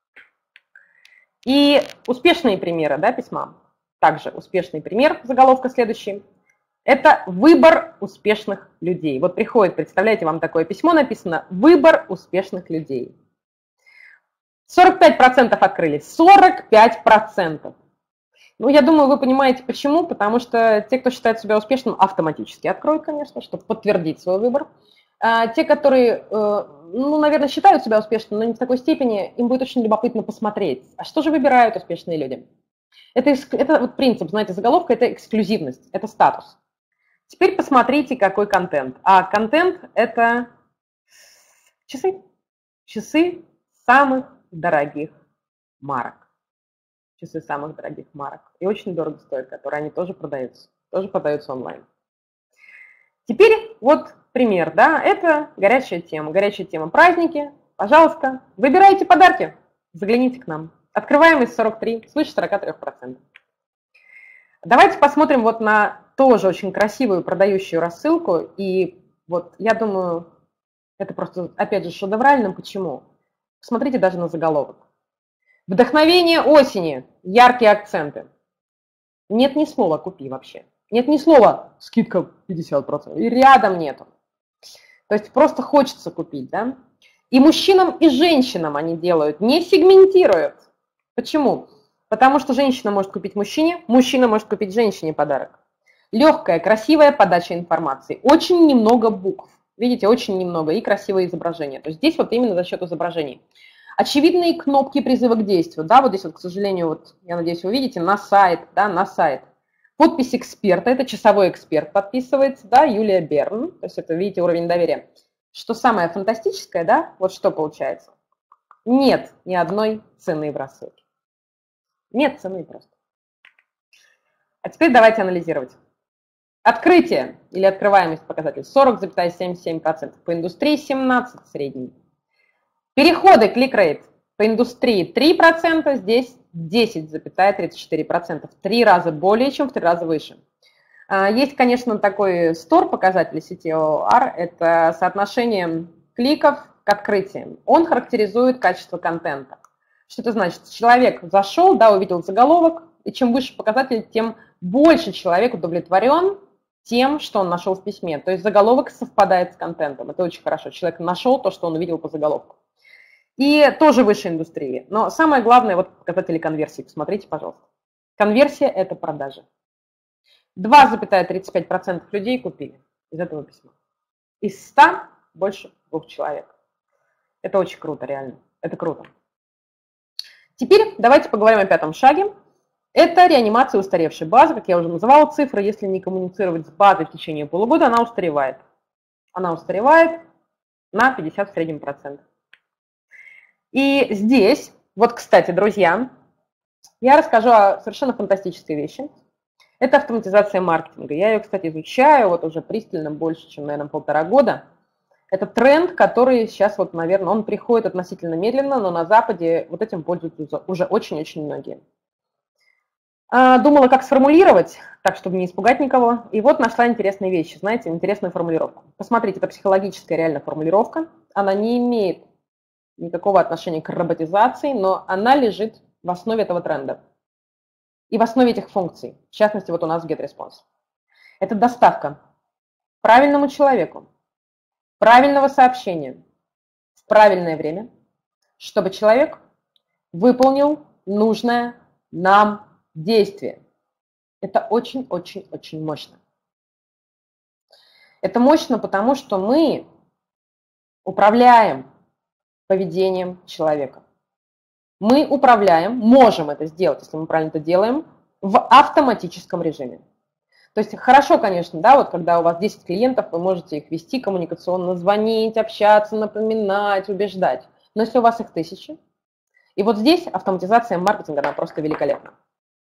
И успешные примеры, да, письма. Также успешный пример, заголовка следующий. Это выбор успешных людей. Вот приходит, представляете, вам такое письмо написано «Выбор успешных людей». сорок пять процентов открыли. сорок пять процентов. Ну, я думаю, вы понимаете, почему. Потому что те, кто считает себя успешным, автоматически откроют, конечно, чтобы подтвердить свой выбор. А те, которые, ну, наверное, считают себя успешными, но не в такой степени, им будет очень любопытно посмотреть. А что же выбирают успешные люди? Это, это вот принцип, знаете, заголовка – это эксклюзивность, это статус. Теперь посмотрите, какой контент. А контент – это часы. Часы самых дорогих марок. Часы самых дорогих марок. И очень дорого стоят, которые они тоже продаются. Тоже продаются онлайн. Теперь вот пример, да, это горячая тема. Горячая тема праздники. Пожалуйста, выбирайте подарки. Загляните к нам. Открываемость сорок три, свыше сорок три процента. Давайте посмотрим вот на тоже очень красивую продающую рассылку. И вот я думаю, это просто, опять же, шедеврально. Почему? Посмотрите даже на заголовок. Вдохновение осени. Яркие акценты. Нет ни слова «купи» вообще. Нет ни слова «скидка пятьдесят процентов». И рядом нету. То есть просто хочется купить, да? И мужчинам, и женщинам они делают, не сегментируют. Почему? Потому что женщина может купить мужчине, мужчина может купить женщине подарок. Легкая, красивая подача информации. Очень немного букв. Видите, очень немного. И красивое изображение. То есть здесь вот именно за счет изображений. Очевидные кнопки призыва к действию. Да, вот здесь вот, к сожалению, вот, я надеюсь, вы видите, на сайт, да, на сайт. Подпись эксперта, это часовой эксперт подписывается, да, Юлия Берн, то есть это, видите, уровень доверия. Что самое фантастическое, да, вот что получается? Нет ни одной цены в рассылке. Нет цены просто. А теперь давайте анализировать. Открытие или открываемость показатель сорок целых семьдесят семь сотых процента, по индустрии семнадцать процентов средний. Переходы, клик-рейт, по индустрии три процента, здесь десять целых тридцать четыре сотых процента, в три раза более, чем в три раза выше. Есть, конечно, такой стор показатель си ти о ар, это соотношение кликов к открытиям. Он характеризует качество контента. Что это значит? Человек зашел, да, увидел заголовок, и чем выше показатель, тем больше человек удовлетворен тем, что он нашел в письме. То есть заголовок совпадает с контентом. Это очень хорошо. Человек нашел то, что он увидел по заголовку. И тоже выше индустрии. Но самое главное, вот показатели конверсии. Посмотрите, пожалуйста. Конверсия – это продажи. два целых тридцать пять сотых процента людей купили из этого письма. Из ста больше двух человек. Это очень круто, реально. Это круто. Теперь давайте поговорим о пятом шаге. Это реанимация устаревшей базы. Как я уже называла, цифры, если не коммуницировать с базой в течение полугода, она устаревает. Она устаревает на пятьдесят в среднем процентов. И здесь, вот, кстати, друзья, я расскажу о совершенно фантастической вещи. Это автоматизация маркетинга. Я ее, кстати, изучаю вот уже пристально больше, чем, наверное, полтора года. Это тренд, который сейчас, вот, наверное, он приходит относительно медленно, но на Западе вот этим пользуются уже очень-очень многие. Думала, как сформулировать, так, чтобы не испугать никого. И вот нашла интересные вещи, знаете, интересную формулировку. Посмотрите, это психологическая реально формулировка. Она не имеет никакого отношения к роботизации, но она лежит в основе этого тренда. И в основе этих функций, в частности, вот у нас в GetResponse. Это доставка правильному человеку правильного сообщения в правильное время, чтобы человек выполнил нужное нам действие. Это очень-очень-очень мощно. Это мощно, потому что мы управляем поведением человека. Мы управляем, можем это сделать, если мы правильно это делаем, в автоматическом режиме. То есть хорошо, конечно, да, вот когда у вас десять клиентов, вы можете их вести коммуникационно, звонить, общаться, напоминать, убеждать. Но если у вас их тысячи, и вот здесь автоматизация маркетинга, она просто великолепна.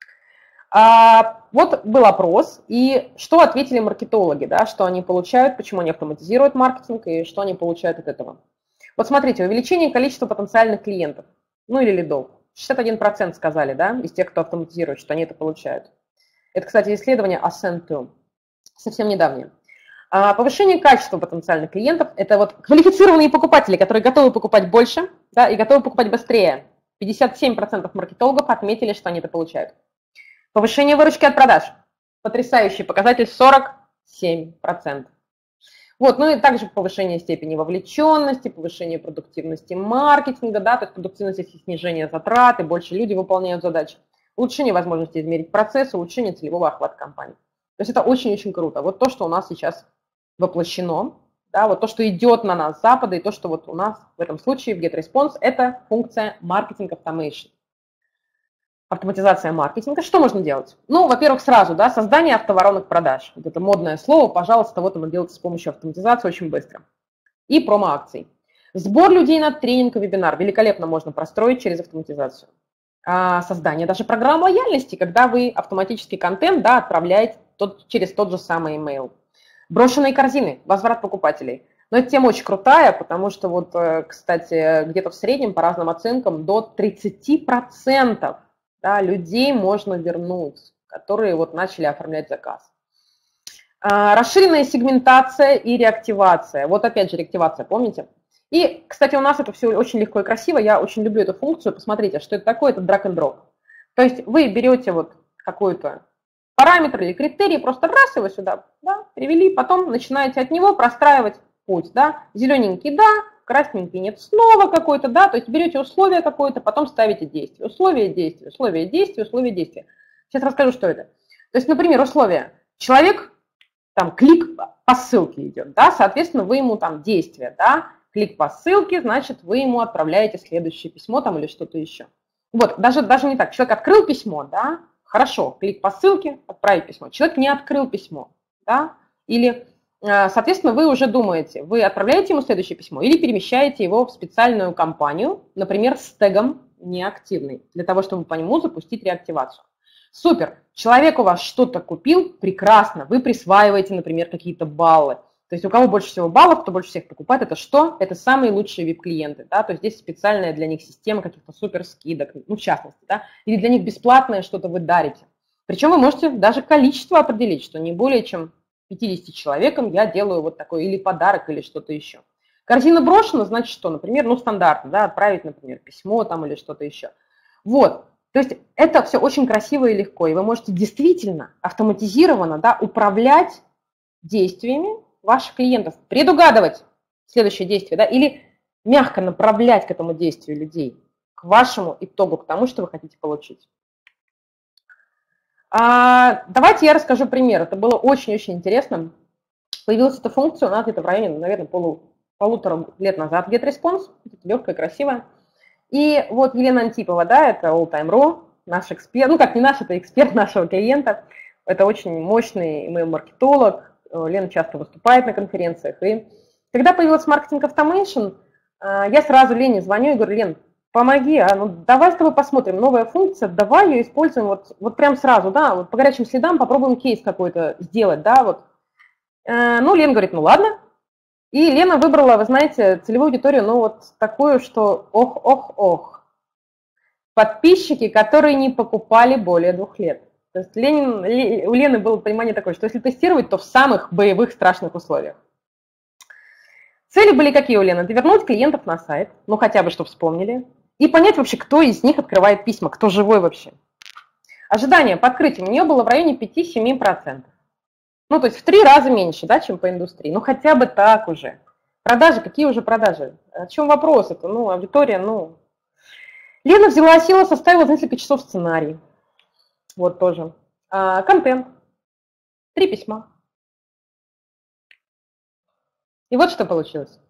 А, вот был опрос, и что ответили маркетологи, да, что они получают, почему они автоматизируют маркетинг и что они получают от этого. Вот смотрите, увеличение количества потенциальных клиентов, ну или лидов. шестьдесят один процент сказали, да, из тех, кто автоматизирует, что они это получают. Это, кстати, исследование Ascend два, совсем недавнее. А повышение качества потенциальных клиентов – это вот квалифицированные покупатели, которые готовы покупать больше, да, и готовы покупать быстрее. пятьдесят семь процентов маркетологов отметили, что они это получают. Повышение выручки от продаж. Потрясающий показатель сорок семь процентов. Вот, ну и также повышение степени вовлеченности, повышение продуктивности маркетинга, да, то есть продуктивность и снижение затрат, и больше люди выполняют задачи. Улучшение возможности измерить процесс, улучшение целевого охвата компании. То есть это очень-очень круто. Вот то, что у нас сейчас воплощено, да, вот то, что идет на нас с Запада, и то, что вот у нас в этом случае в GetResponse, это функция маркетинг automation. Автоматизация маркетинга. Что можно делать? Ну, во-первых, сразу, да, создание автоворонок продаж. Вот это модное слово, пожалуйста, вот оно делается с помощью автоматизации очень быстро. И промо-акций. Сбор людей на тренинг и вебинар великолепно можно простроить через автоматизацию. А создание даже программ лояльности, когда вы автоматический контент, да, отправляете тот, через тот же самый email. Брошенные корзины, возврат покупателей. Но эта тема очень крутая, потому что, вот, кстати, где-то в среднем, по разным оценкам, до тридцати процентов да, людей можно вернуть, которые вот начали оформлять заказ. А, расширенная сегментация и реактивация. Вот опять же реактивация, помните? И, кстати, у нас это все очень легко и красиво. Я очень люблю эту функцию. Посмотрите, что это такое, это drag and drop. То есть вы берете вот какой-то параметр или критерий, просто раз его сюда, да, перевели, потом начинаете от него простраивать путь, да. Зелененький, да, красненький нет, снова какой-то, да, то есть берете условие какое-то, потом ставите действие. Условие действия, условие действия, условие действия. Сейчас расскажу, что это. То есть, например, условие. Человек, там, клик по ссылке идет, да, соответственно, вы ему там действие, да, клик по ссылке, значит, вы ему отправляете следующее письмо там или что-то еще. Вот, даже, даже не так. Человек открыл письмо, да, Хорошо, клик по ссылке, отправить письмо. Человек не открыл письмо, да, или, соответственно, вы уже думаете, вы отправляете ему следующее письмо или перемещаете его в специальную кампанию, например, с тегом неактивный, для того, чтобы по нему запустить реактивацию. Супер, человек у вас что-то купил, прекрасно, вы присваиваете, например, какие-то баллы. То есть у кого больше всего баллов, кто больше всех покупает, это что? Это самые лучшие вип-клиенты, да, то есть здесь специальная для них система каких-то супер скидок, ну, в частности, да, или для них бесплатное что-то вы дарите. Причем вы можете даже количество определить, что не более чем пятидесяти человекам я делаю вот такой или подарок, или что-то еще. Корзина брошена, значит что? Например, ну, стандартно, да, отправить, например, письмо там или что-то еще. Вот, то есть это все очень красиво и легко, и вы можете действительно автоматизированно, да, управлять действиями ваших клиентов, предугадывать следующее действие, да, или мягко направлять к этому действию людей, к вашему итогу, к тому, что вы хотите получить. А, давайте я расскажу пример. Это было очень-очень интересно. Появилась эта функция у нас где-то в районе, наверное, полу, полутора лет назад. GetResponse, легкая, красивая. И вот Елена Антипова, да, это Alltime.ru, наш эксперт, ну как не наш, это эксперт нашего клиента. Это очень мощный email-маркетолог. Лена часто выступает на конференциях. И когда появился маркетинг автомейшн, я сразу Лене звоню и говорю: Лен, помоги, а ну давай с тобой посмотрим, новая функция, давай ее используем вот, вот прям сразу, да, вот по горячим следам попробуем кейс какой-то сделать, да, вот. Ну, Лена говорит, ну ладно. И Лена выбрала, вы знаете, целевую аудиторию, ну вот такую, что ох-ох-ох. Подписчики, которые не покупали более двух лет. То есть Ленин, у Лены было понимание такое, что если тестировать, то в самых боевых страшных условиях. Цели были какие у Лены? Это вернуть клиентов на сайт, ну хотя бы, чтобы вспомнили, и понять вообще, кто из них открывает письма, кто живой вообще. Ожидание по открытию у нее было в районе пяти-семи процентов. Ну, то есть в три раза меньше, да, чем по индустрии. Ну, хотя бы так уже. Продажи, какие уже продажи? О чем вопрос? Это, ну, аудитория, ну... Лена взяла силу, составила несколько часов сценарий. Вот тоже. А, контент. Три письма. И вот что получилось.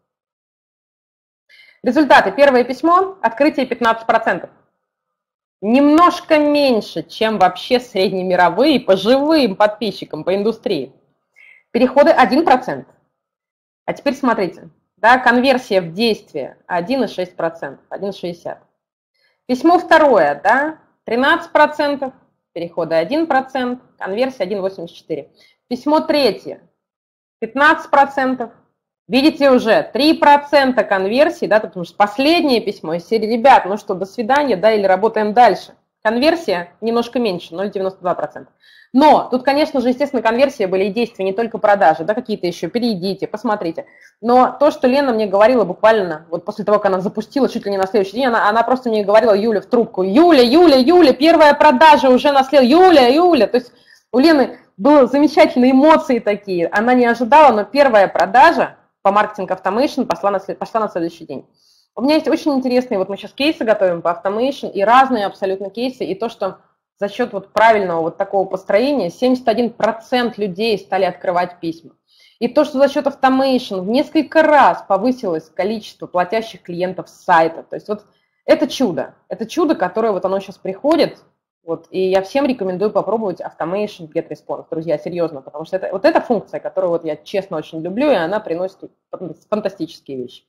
Результаты. Первое письмо, открытие пятнадцать процентов. Немножко меньше, чем вообще среднемировые по живым подписчикам, по индустрии. Переходы один процент. А теперь смотрите. Да, конверсия в действие один целых шесть десятых процента, один целых шестьдесят процентов. Письмо второе, да, тринадцать процентов. Переходы один процент, конверсия один целых восемьдесят четыре сотых. Письмо третье, пятнадцать процентов. Видите уже, три процента конверсии, да, потому что последнее письмо из серии «Ребят, ну что, до свидания, да, или работаем дальше». Конверсия немножко меньше, ноль целых девяносто два сотых процента. Но тут, конечно же, естественно, конверсия были и действия, не только продажи, да, какие-то еще, перейдите, посмотрите. Но то, что Лена мне говорила буквально, вот после того, как она запустила, чуть ли не на следующий день, она, она просто мне говорила, Юля, в трубку, Юля, Юля, Юля, первая продажа уже на след, Юля, Юля. То есть у Лены были замечательные эмоции такие, она не ожидала, но первая продажа по маркетинг автомейшн пошла на, пошла на следующий день. У меня есть очень интересные, вот мы сейчас кейсы готовим по автомейшн, и разные абсолютно кейсы, и то, что за счет вот правильного вот такого построения семьдесят один процент людей стали открывать письма. И то, что за счет автомейшн в несколько раз повысилось количество платящих клиентов с сайта. То есть вот это чудо. Это чудо, которое вот оно сейчас приходит. Вот, и я всем рекомендую попробовать автомейшн GetResponse, друзья, серьезно, потому что это вот эта функция, которую вот я честно очень люблю, и она приносит фантастические вещи.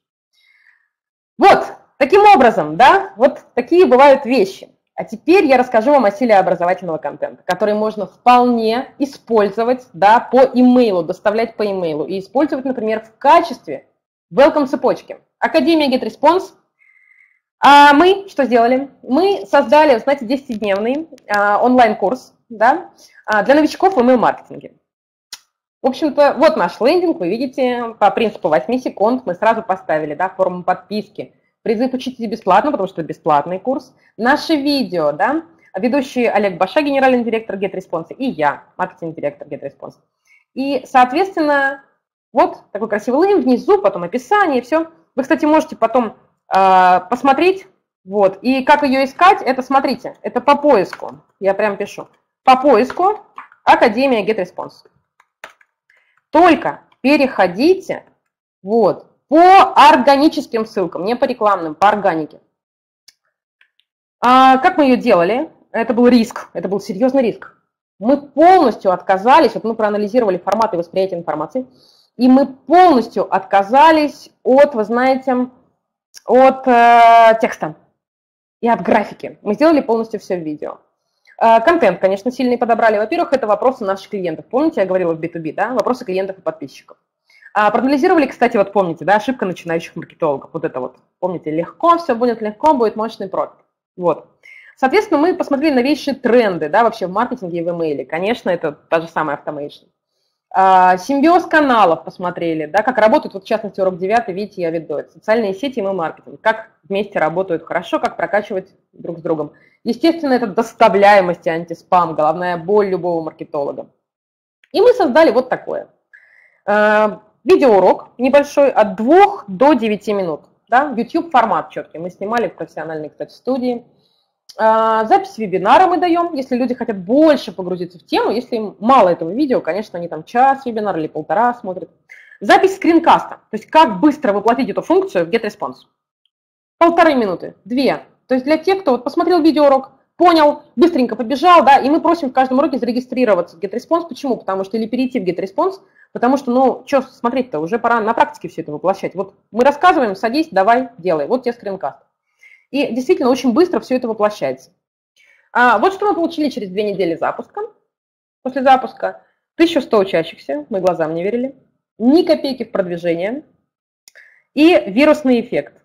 Вот, таким образом, да, вот такие бывают вещи. А теперь я расскажу вам о силе образовательного контента, который можно вполне использовать, да, по имейлу, доставлять по имейлу и использовать, например, в качестве welcome цепочки. Академия GetResponse. А мы что сделали? Мы создали, знаете, десятидневный а, онлайн-курс, да, а, для новичков в email-маркетинге. В общем-то, вот наш лендинг, вы видите, по принципу восьми секунд мы сразу поставили, да, форму подписки. Призыв учитесь бесплатно, потому что это бесплатный курс. Наши видео, да, ведущий Олег Баша, генеральный директор GetResponse, и я, маркетинг-директор GetResponse. И, соответственно, вот такой красивый лендинг внизу, потом описание, все. Вы, кстати, можете потом э, посмотреть, вот. И как ее искать, это, смотрите, это по поиску. Я прям пишу. По поиску Академия GetResponse. Только переходите, вот, по органическим ссылкам, не по рекламным, по органике. А как мы ее делали? это был риск, это был серьезный риск. Мы полностью отказались, вот мы проанализировали форматы восприятия информации, и мы полностью отказались от, вы знаете, от э, текста и от графики. Мы сделали полностью все в видео. Э, контент, конечно, сильный подобрали. Во-первых, это вопросы наших клиентов. Помните, я говорила в би ту би, да? Вопросы клиентов и подписчиков. А, проанализировали, кстати, вот помните, да, ошибка начинающих маркетологов. Вот это вот, помните, легко, все будет легко, будет мощный профит. Вот. Соответственно, мы посмотрели новейшие тренды, да, вообще в маркетинге и в имейле. Конечно, это та же самая автомейшн. А, симбиоз каналов посмотрели, да, как работают, вот в частности, урок девятый, видите, я веду это. Социальные сети и маркетинг, как вместе работают хорошо, как прокачивать друг с другом. Естественно, это доставляемость и антиспам, головная боль любого маркетолога. И мы создали вот такое. Видеоурок небольшой от двух до девяти минут. Да? YouTube формат четкий. Мы снимали в профессиональной, кстати, студии. Запись вебинара мы даем, если люди хотят больше погрузиться в тему. Если им мало этого видео, конечно, они там час вебинара или полтора смотрят. Запись скринкаста. То есть как быстро воплотить эту функцию в GetResponse. Полторы минуты, две. То есть для тех, кто вот посмотрел видеоурок, понял, быстренько побежал, да, и мы просим в каждом уроке зарегистрироваться в GetResponse. Почему? Потому что или перейти в GetResponse, потому что, ну, что смотреть-то, уже пора на практике все это воплощать. Вот мы рассказываем, садись, давай, делай. Вот тебе скринкаст. И действительно очень быстро все это воплощается. А, вот что мы получили через две недели запуска. После запуска тысяча сто учащихся, мы глазам не верили, ни копейки в продвижение и вирусный эффект.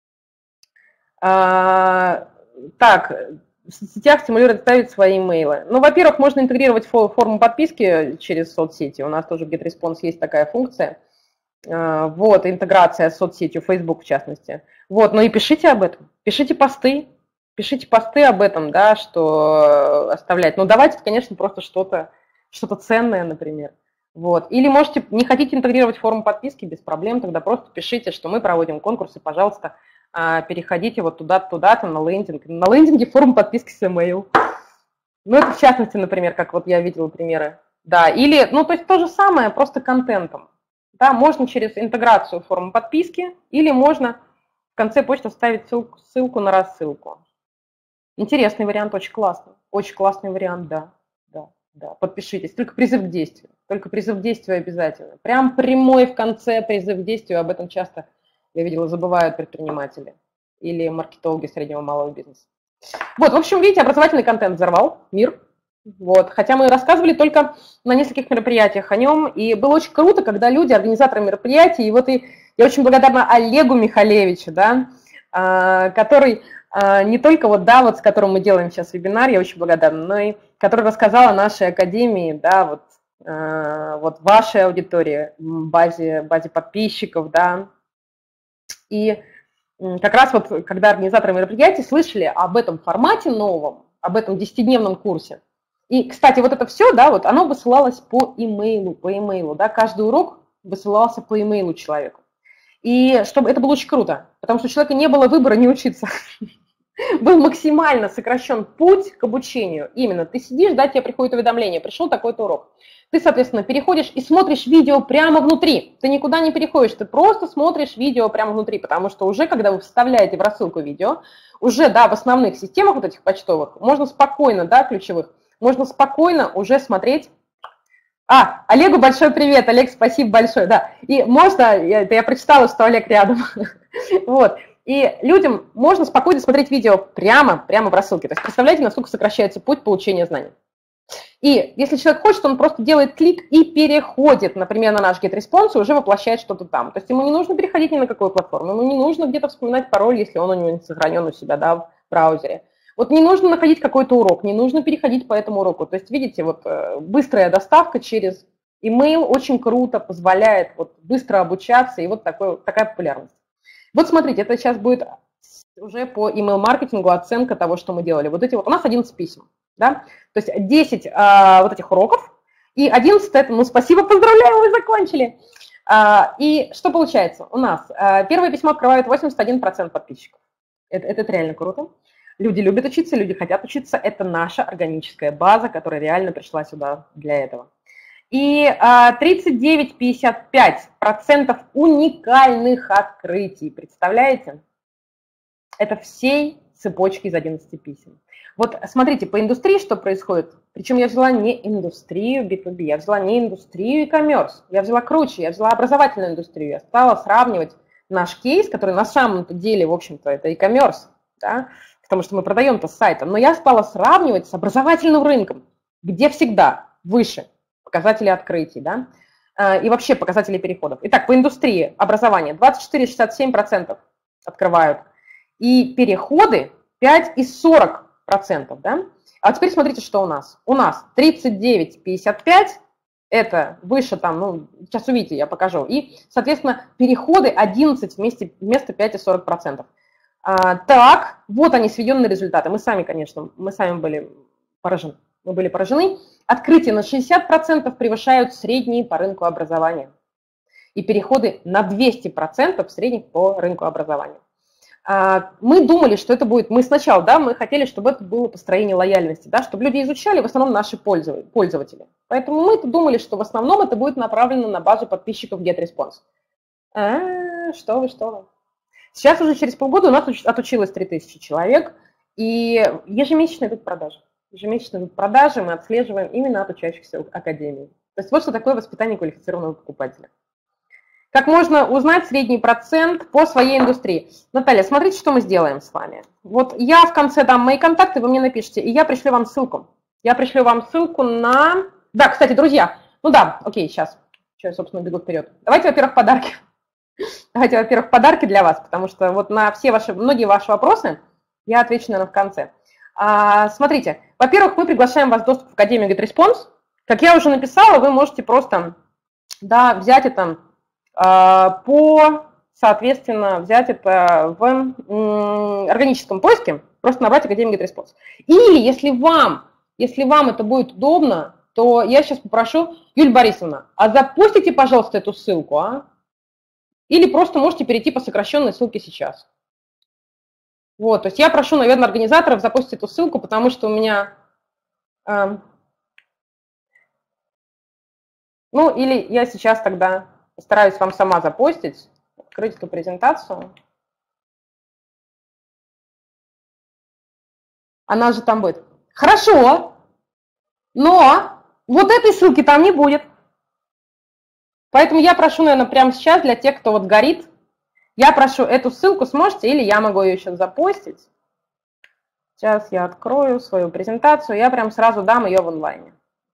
А, так, в соцсетях стимулирует ставить свои имейлы. Ну, во-первых, можно интегрировать форму подписки через соцсети. У нас тоже в GetResponse есть такая функция. Вот, интеграция с соцсетью, Facebook в частности. Вот, ну и пишите об этом. Пишите посты. Пишите посты об этом, да, что оставлять. Ну, давайте, конечно, просто что-то что-то ценное, например. Вот. Или можете, не хотите интегрировать форму подписки, без проблем, тогда просто пишите, что мы проводим конкурсы, пожалуйста, переходите вот туда-то, туда-то на лендинг. На лендинге форму подписки с email. Ну, это в частности, например, как вот я видела примеры. Да, или, ну, то есть то же самое, просто контентом. Да, можно через интеграцию формы подписки, или можно в конце почты вставить ссылку, ссылку на рассылку. Интересный вариант, очень классный. Очень классный вариант, да. Да, да. Подпишитесь. Только призыв к действию. Только призыв к действию обязательно. Прям прямой в конце призыв к действию. Об этом часто, я видела, забывают предприниматели или маркетологи среднего и малого бизнеса. Вот, в общем, видите, образовательный контент взорвал мир. Вот. Хотя мы рассказывали только на нескольких мероприятиях о нем. И было очень круто, когда люди, организаторы мероприятий, и вот и я очень благодарна Олегу Михалевичу, да, который не только вот, да, вот с которым мы делаем сейчас вебинар, я очень благодарна, но и который рассказал о нашей академии, да, вот, вот вашей аудитории, базе, базе подписчиков, да. И как раз вот, когда организаторы мероприятий слышали об этом формате новом, об этом десятидневном курсе, и, кстати, вот это все, да, вот оно высылалось по имейлу, по имейлу, да, каждый урок высылался по имейлу человеку. И чтобы это было очень круто, потому что у человека не было выбора не учиться. Был максимально сокращен путь к обучению. Именно ты сидишь, да, тебе приходит уведомление, пришел такой-то урок. Ты, соответственно, переходишь и смотришь видео прямо внутри. Ты никуда не переходишь, ты просто смотришь видео прямо внутри, потому что уже, когда вы вставляете в рассылку видео, уже, да, в основных системах вот этих почтовых, можно спокойно, да, ключевых, можно спокойно уже смотреть. А, Олегу большой привет, Олег, спасибо большое, да. И можно, я, я прочитала, что Олег рядом, вот. И людям можно спокойно смотреть видео прямо, прямо в рассылке. То есть представляете, насколько сокращается путь получения знаний. И если человек хочет, он просто делает клик и переходит, например, на наш GetResponse и уже воплощает что-то там. То есть ему не нужно переходить ни на какую платформу, ему не нужно где-то вспоминать пароль, если он у него не сохранен у себя, да, в браузере. Вот не нужно находить какой-то урок, не нужно переходить по этому уроку. То есть, видите, вот быстрая доставка через email очень круто позволяет вот быстро обучаться, и вот такой, такая популярность. Вот смотрите, это сейчас будет уже по email-маркетингу оценка того, что мы делали. Вот эти вот, у нас одиннадцать писем, да, то есть десять а, вот этих уроков, и одиннадцать это, ну, спасибо, поздравляю, вы закончили. А, и что получается? У нас а, первое письмо открывает восемьдесят один процент подписчиков. Это, это реально круто. Люди любят учиться, люди хотят учиться. Это наша органическая база, которая реально пришла сюда для этого. И тридцать девять целых пятьдесят пять сотых процента уникальных открытий. Представляете? Это всей цепочки из одиннадцати писем. Вот смотрите, по индустрии что происходит. Причем я взяла не индустрию би ту би, я взяла не индустрию e-commerce, я взяла круче, я взяла образовательную индустрию. Я стала сравнивать наш кейс, который на самом-то деле, в общем-то, это e-commerce, да, потому что мы продаем-то с сайтом, но я стала сравнивать с образовательным рынком, где всегда выше показатели открытий, да, и вообще показатели переходов. Итак, по индустрии образования двадцать четыре целых шестьдесят семь сотых процента открывают, и переходы пять целых сорок сотых процента, да. А теперь смотрите, что у нас. У нас тридцать девять целых пятьдесят пять сотых, это выше там, ну, сейчас увидите, я покажу. И, соответственно, переходы одиннадцать вместе, вместо пять целых сорок сотых процента. А, так, вот они, сведенные результаты. Мы сами, конечно, мы сами были поражены. Мы были поражены. Открытия на шестьдесят процентов превышают средние по рынку образования. И переходы на двести процентов средних по рынку образования. А, мы думали, что это будет... Мы сначала, да, мы хотели, чтобы это было построение лояльности, да, чтобы люди изучали, в основном наши пользователи. Поэтому мы думали, что в основном это будет направлено на базу подписчиков GetResponse. А, что вы, что вы. Сейчас уже через полгода у нас отучилось три тысячи человек, и ежемесячно идут продажи. Ежемесячно идут продажи, мы отслеживаем именно от учащихся академии. То есть вот что такое воспитание квалифицированного покупателя. Как можно узнать средний процент по своей индустрии? Наталья, смотрите, что мы сделаем с вами. Вот я в конце дам мои контакты, вы мне напишите, и я пришлю вам ссылку. Я пришлю вам ссылку на... Да, кстати, друзья, ну да, окей, сейчас. Что я, собственно, бегу вперед. Давайте, во-первых, подарки. Давайте, во-первых, подарки для вас, потому что вот на все ваши, многие ваши вопросы я отвечу, наверное, в конце. А, смотрите, во-первых, мы приглашаем вас в доступ в Академию GetResponse. Как я уже написала, вы можете просто, да, взять это а, по, соответственно, взять это в м, органическом поиске, просто набрать Академию GetResponse. Или, если вам, если вам это будет удобно, то я сейчас попрошу, Юлия Борисовна, а запустите, пожалуйста, эту ссылку, а? Или просто можете перейти по сокращенной ссылке сейчас. Вот, то есть я прошу, наверное, организаторов запустить эту ссылку, потому что у меня... Э, ну, или я сейчас тогда постараюсь вам сама запостить, открыть эту презентацию. Она же там будет. Хорошо, но вот этой ссылки там не будет. Поэтому я прошу, наверное, прямо сейчас для тех, кто вот горит, я прошу эту ссылку, сможете, или я могу ее еще запостить. Сейчас я открою свою презентацию, я прям сразу дам ее в онлайне.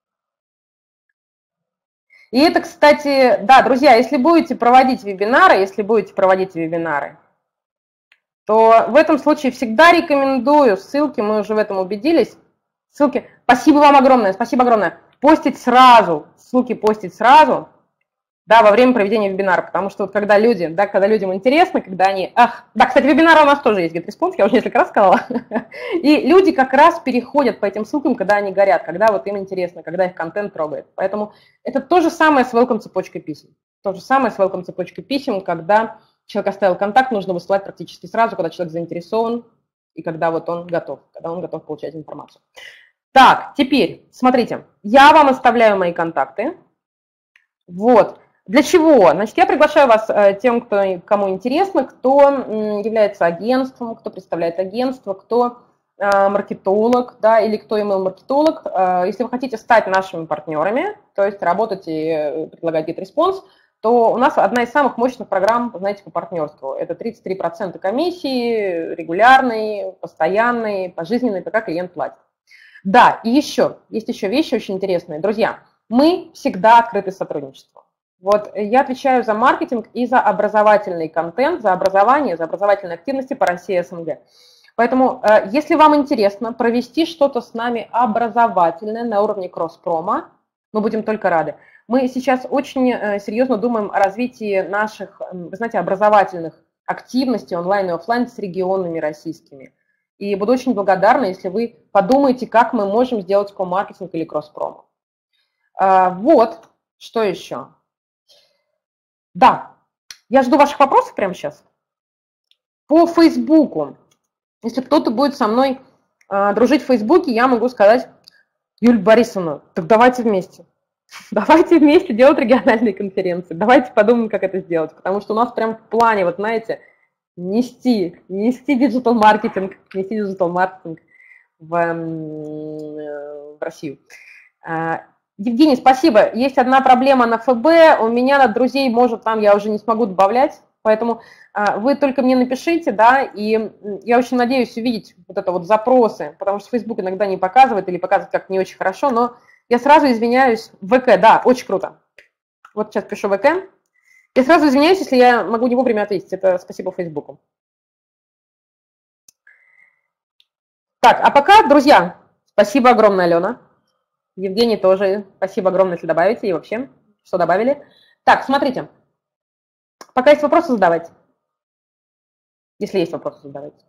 И это, кстати, да, друзья, если будете проводить вебинары, если будете проводить вебинары, то в этом случае всегда рекомендую ссылки, мы уже в этом убедились, ссылки, спасибо вам огромное, спасибо огромное, постить сразу, ссылки постить сразу, да, во время проведения вебинара, потому что вот когда люди, да, когда людям интересно, когда они, ах, да, кстати, вебинары у нас тоже есть, GetResponse, я уже несколько раз сказала, и люди как раз переходят по этим ссылкам, когда они горят, когда вот им интересно, когда их контент трогает, поэтому это то же самое с welcome цепочкой писем, то же самое с welcome цепочкой писем, когда человек оставил контакт, нужно высылать практически сразу, когда человек заинтересован и когда вот он готов, когда он готов получать информацию. Так, теперь, смотрите, я вам оставляю мои контакты, вот. Для чего? Значит, я приглашаю вас, тем, кто, кому интересно, кто является агентством, кто представляет агентство, кто маркетолог, да, или кто email-маркетолог. Если вы хотите стать нашими партнерами, то есть работать и предлагать GetResponse, то у нас одна из самых мощных программ, знаете, по партнерству. Это тридцать три процента комиссии, регулярный, постоянный, пожизненный, пока клиент платит. Да, и еще, есть еще вещи очень интересные. Друзья, мы всегда открыты к сотрудничеству. Вот я отвечаю за маркетинг и за образовательный контент, за образование, за образовательные активности по России СНГ. Поэтому, если вам интересно провести что-то с нами образовательное на уровне кросс-промо, мы будем только рады. Мы сейчас очень серьезно думаем о развитии наших, вы знаете, образовательных активностей онлайн и офлайн с регионами российскими. И буду очень благодарна, если вы подумаете, как мы можем сделать ко-маркетинг или кросс-промо. Вот, что еще? Да, я жду ваших вопросов прямо сейчас. По Фейсбуку. Если кто-то будет со мной э, дружить в Фейсбуке, я могу сказать, Юлия Борисовна, так давайте вместе. Давайте вместе делать региональные конференции. Давайте подумаем, как это сделать. Потому что у нас прям в плане, вот знаете, нести, нести диджитал-маркетинг, нести диджитал-маркетинг в, в Россию. Евгений, спасибо. Есть одна проблема на ФБ, у меня на друзей, может, там я уже не смогу добавлять, поэтому вы только мне напишите, да, и я очень надеюсь увидеть вот это вот запросы, потому что Facebook иногда не показывает или показывает как не очень хорошо, но я сразу извиняюсь. ВК, да, очень круто. Вот сейчас пишу ВК. Я сразу извиняюсь, если я могу не вовремя ответить. Это спасибо Фейсбуку. Так, а пока, друзья, спасибо огромное, Алена. Евгений тоже. Спасибо огромное, если добавите. И вообще, что добавили. Так, смотрите. Пока есть вопросы, задавайте. Если есть вопросы, задавайте.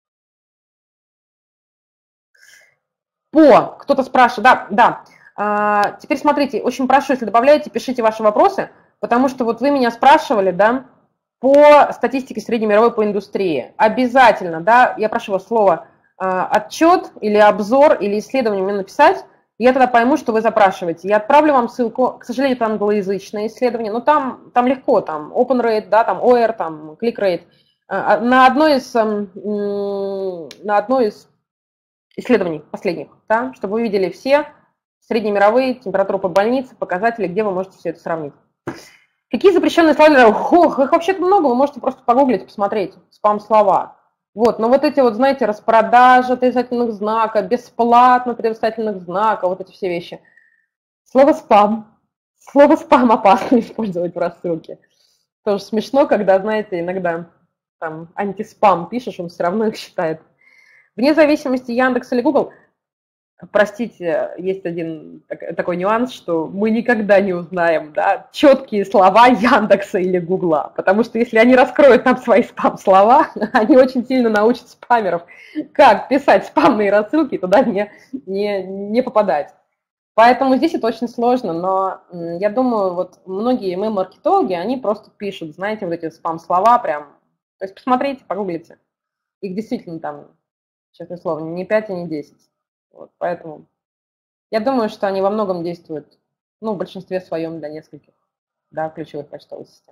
По, кто-то спрашивает. Да, да. А, теперь смотрите, очень прошу, если добавляете, пишите ваши вопросы. Потому что вот вы меня спрашивали, да, по статистике среднемировой по индустрии. Обязательно, да, я прошу вас слово отчет или обзор или исследование мне написать, я тогда пойму, что вы запрашиваете. Я отправлю вам ссылку, к сожалению, это англоязычное исследование, но там, там легко, там open rate, да, там о эр, там click rate. На одно из, на одно из исследований последних, да, чтобы вы видели все среднемировые температуры по больнице, показатели, где вы можете все это сравнить. Какие запрещенные слова? Ох, их вообще-то много, вы можете просто погуглить, посмотреть, спам-слова. Вот, но вот эти вот, знаете, распродажа отрицательных знаков, бесплатно отрицательных знаков, вот эти все вещи. Слово спам. Слово спам опасно использовать в рассылке. Тоже смешно, когда, знаете, иногда там антиспам пишешь, он все равно их считает. Вне зависимости Яндекс или Google, простите, есть один такой нюанс, что мы никогда не узнаем, да, четкие слова Яндекса или Гугла, потому что если они раскроют нам свои спам-слова, они очень сильно научат спамеров, как писать спамные рассылки и туда не, не, не попадать. Поэтому здесь это очень сложно, но я думаю, вот многие email-маркетологи, они просто пишут, знаете, вот эти спам-слова прям, то есть посмотрите, погуглите, их действительно там, честное слово, не пять и не десять. Вот, поэтому я думаю, что они во многом действуют, ну, в большинстве своем для нескольких, да, ключевых почтовых систем.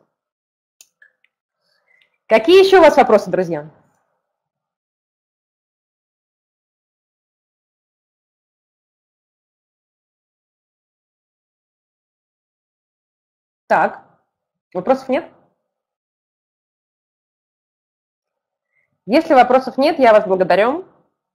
Какие еще у вас вопросы, друзья? Так, вопросов нет? Если вопросов нет, я вас благодарю.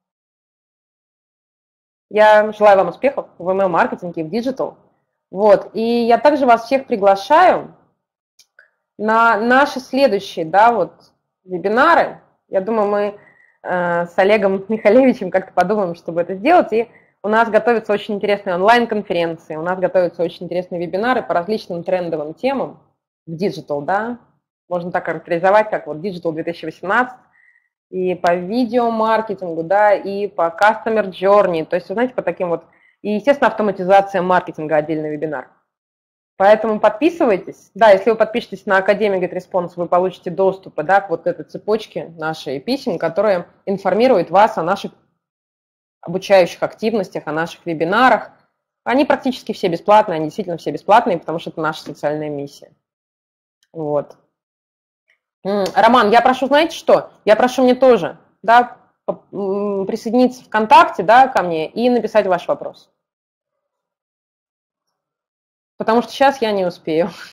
Я желаю вам успехов в email-маркетинге, в диджитал. Вот. И я также вас всех приглашаю на наши следующие, да, вот, вебинары. Я думаю, мы э, с Олегом Михалевичем как-то подумаем, чтобы это сделать. И у нас готовятся очень интересные онлайн-конференции, у нас готовятся очень интересные вебинары по различным трендовым темам в диджитал, да. Можно так характеризовать, как вот диджитал две тысячи восемнадцать. И по видеомаркетингу, да, и по customer journey, то есть, вы знаете, по таким вот, и, естественно, автоматизация маркетинга, отдельный вебинар. Поэтому подписывайтесь. Да, если вы подпишетесь на Академию GetResponse, вы получите доступ, да, к вот этой цепочке нашей писем, которая информирует вас о наших обучающих активностях, о наших вебинарах. Они практически все бесплатные, они действительно все бесплатные, потому что это наша социальная миссия. Вот. Роман, я прошу, знаете что? Я прошу мне тоже, да, присоединиться ВКонтакте, да, ко мне и написать ваш вопрос. Потому что сейчас я не успею.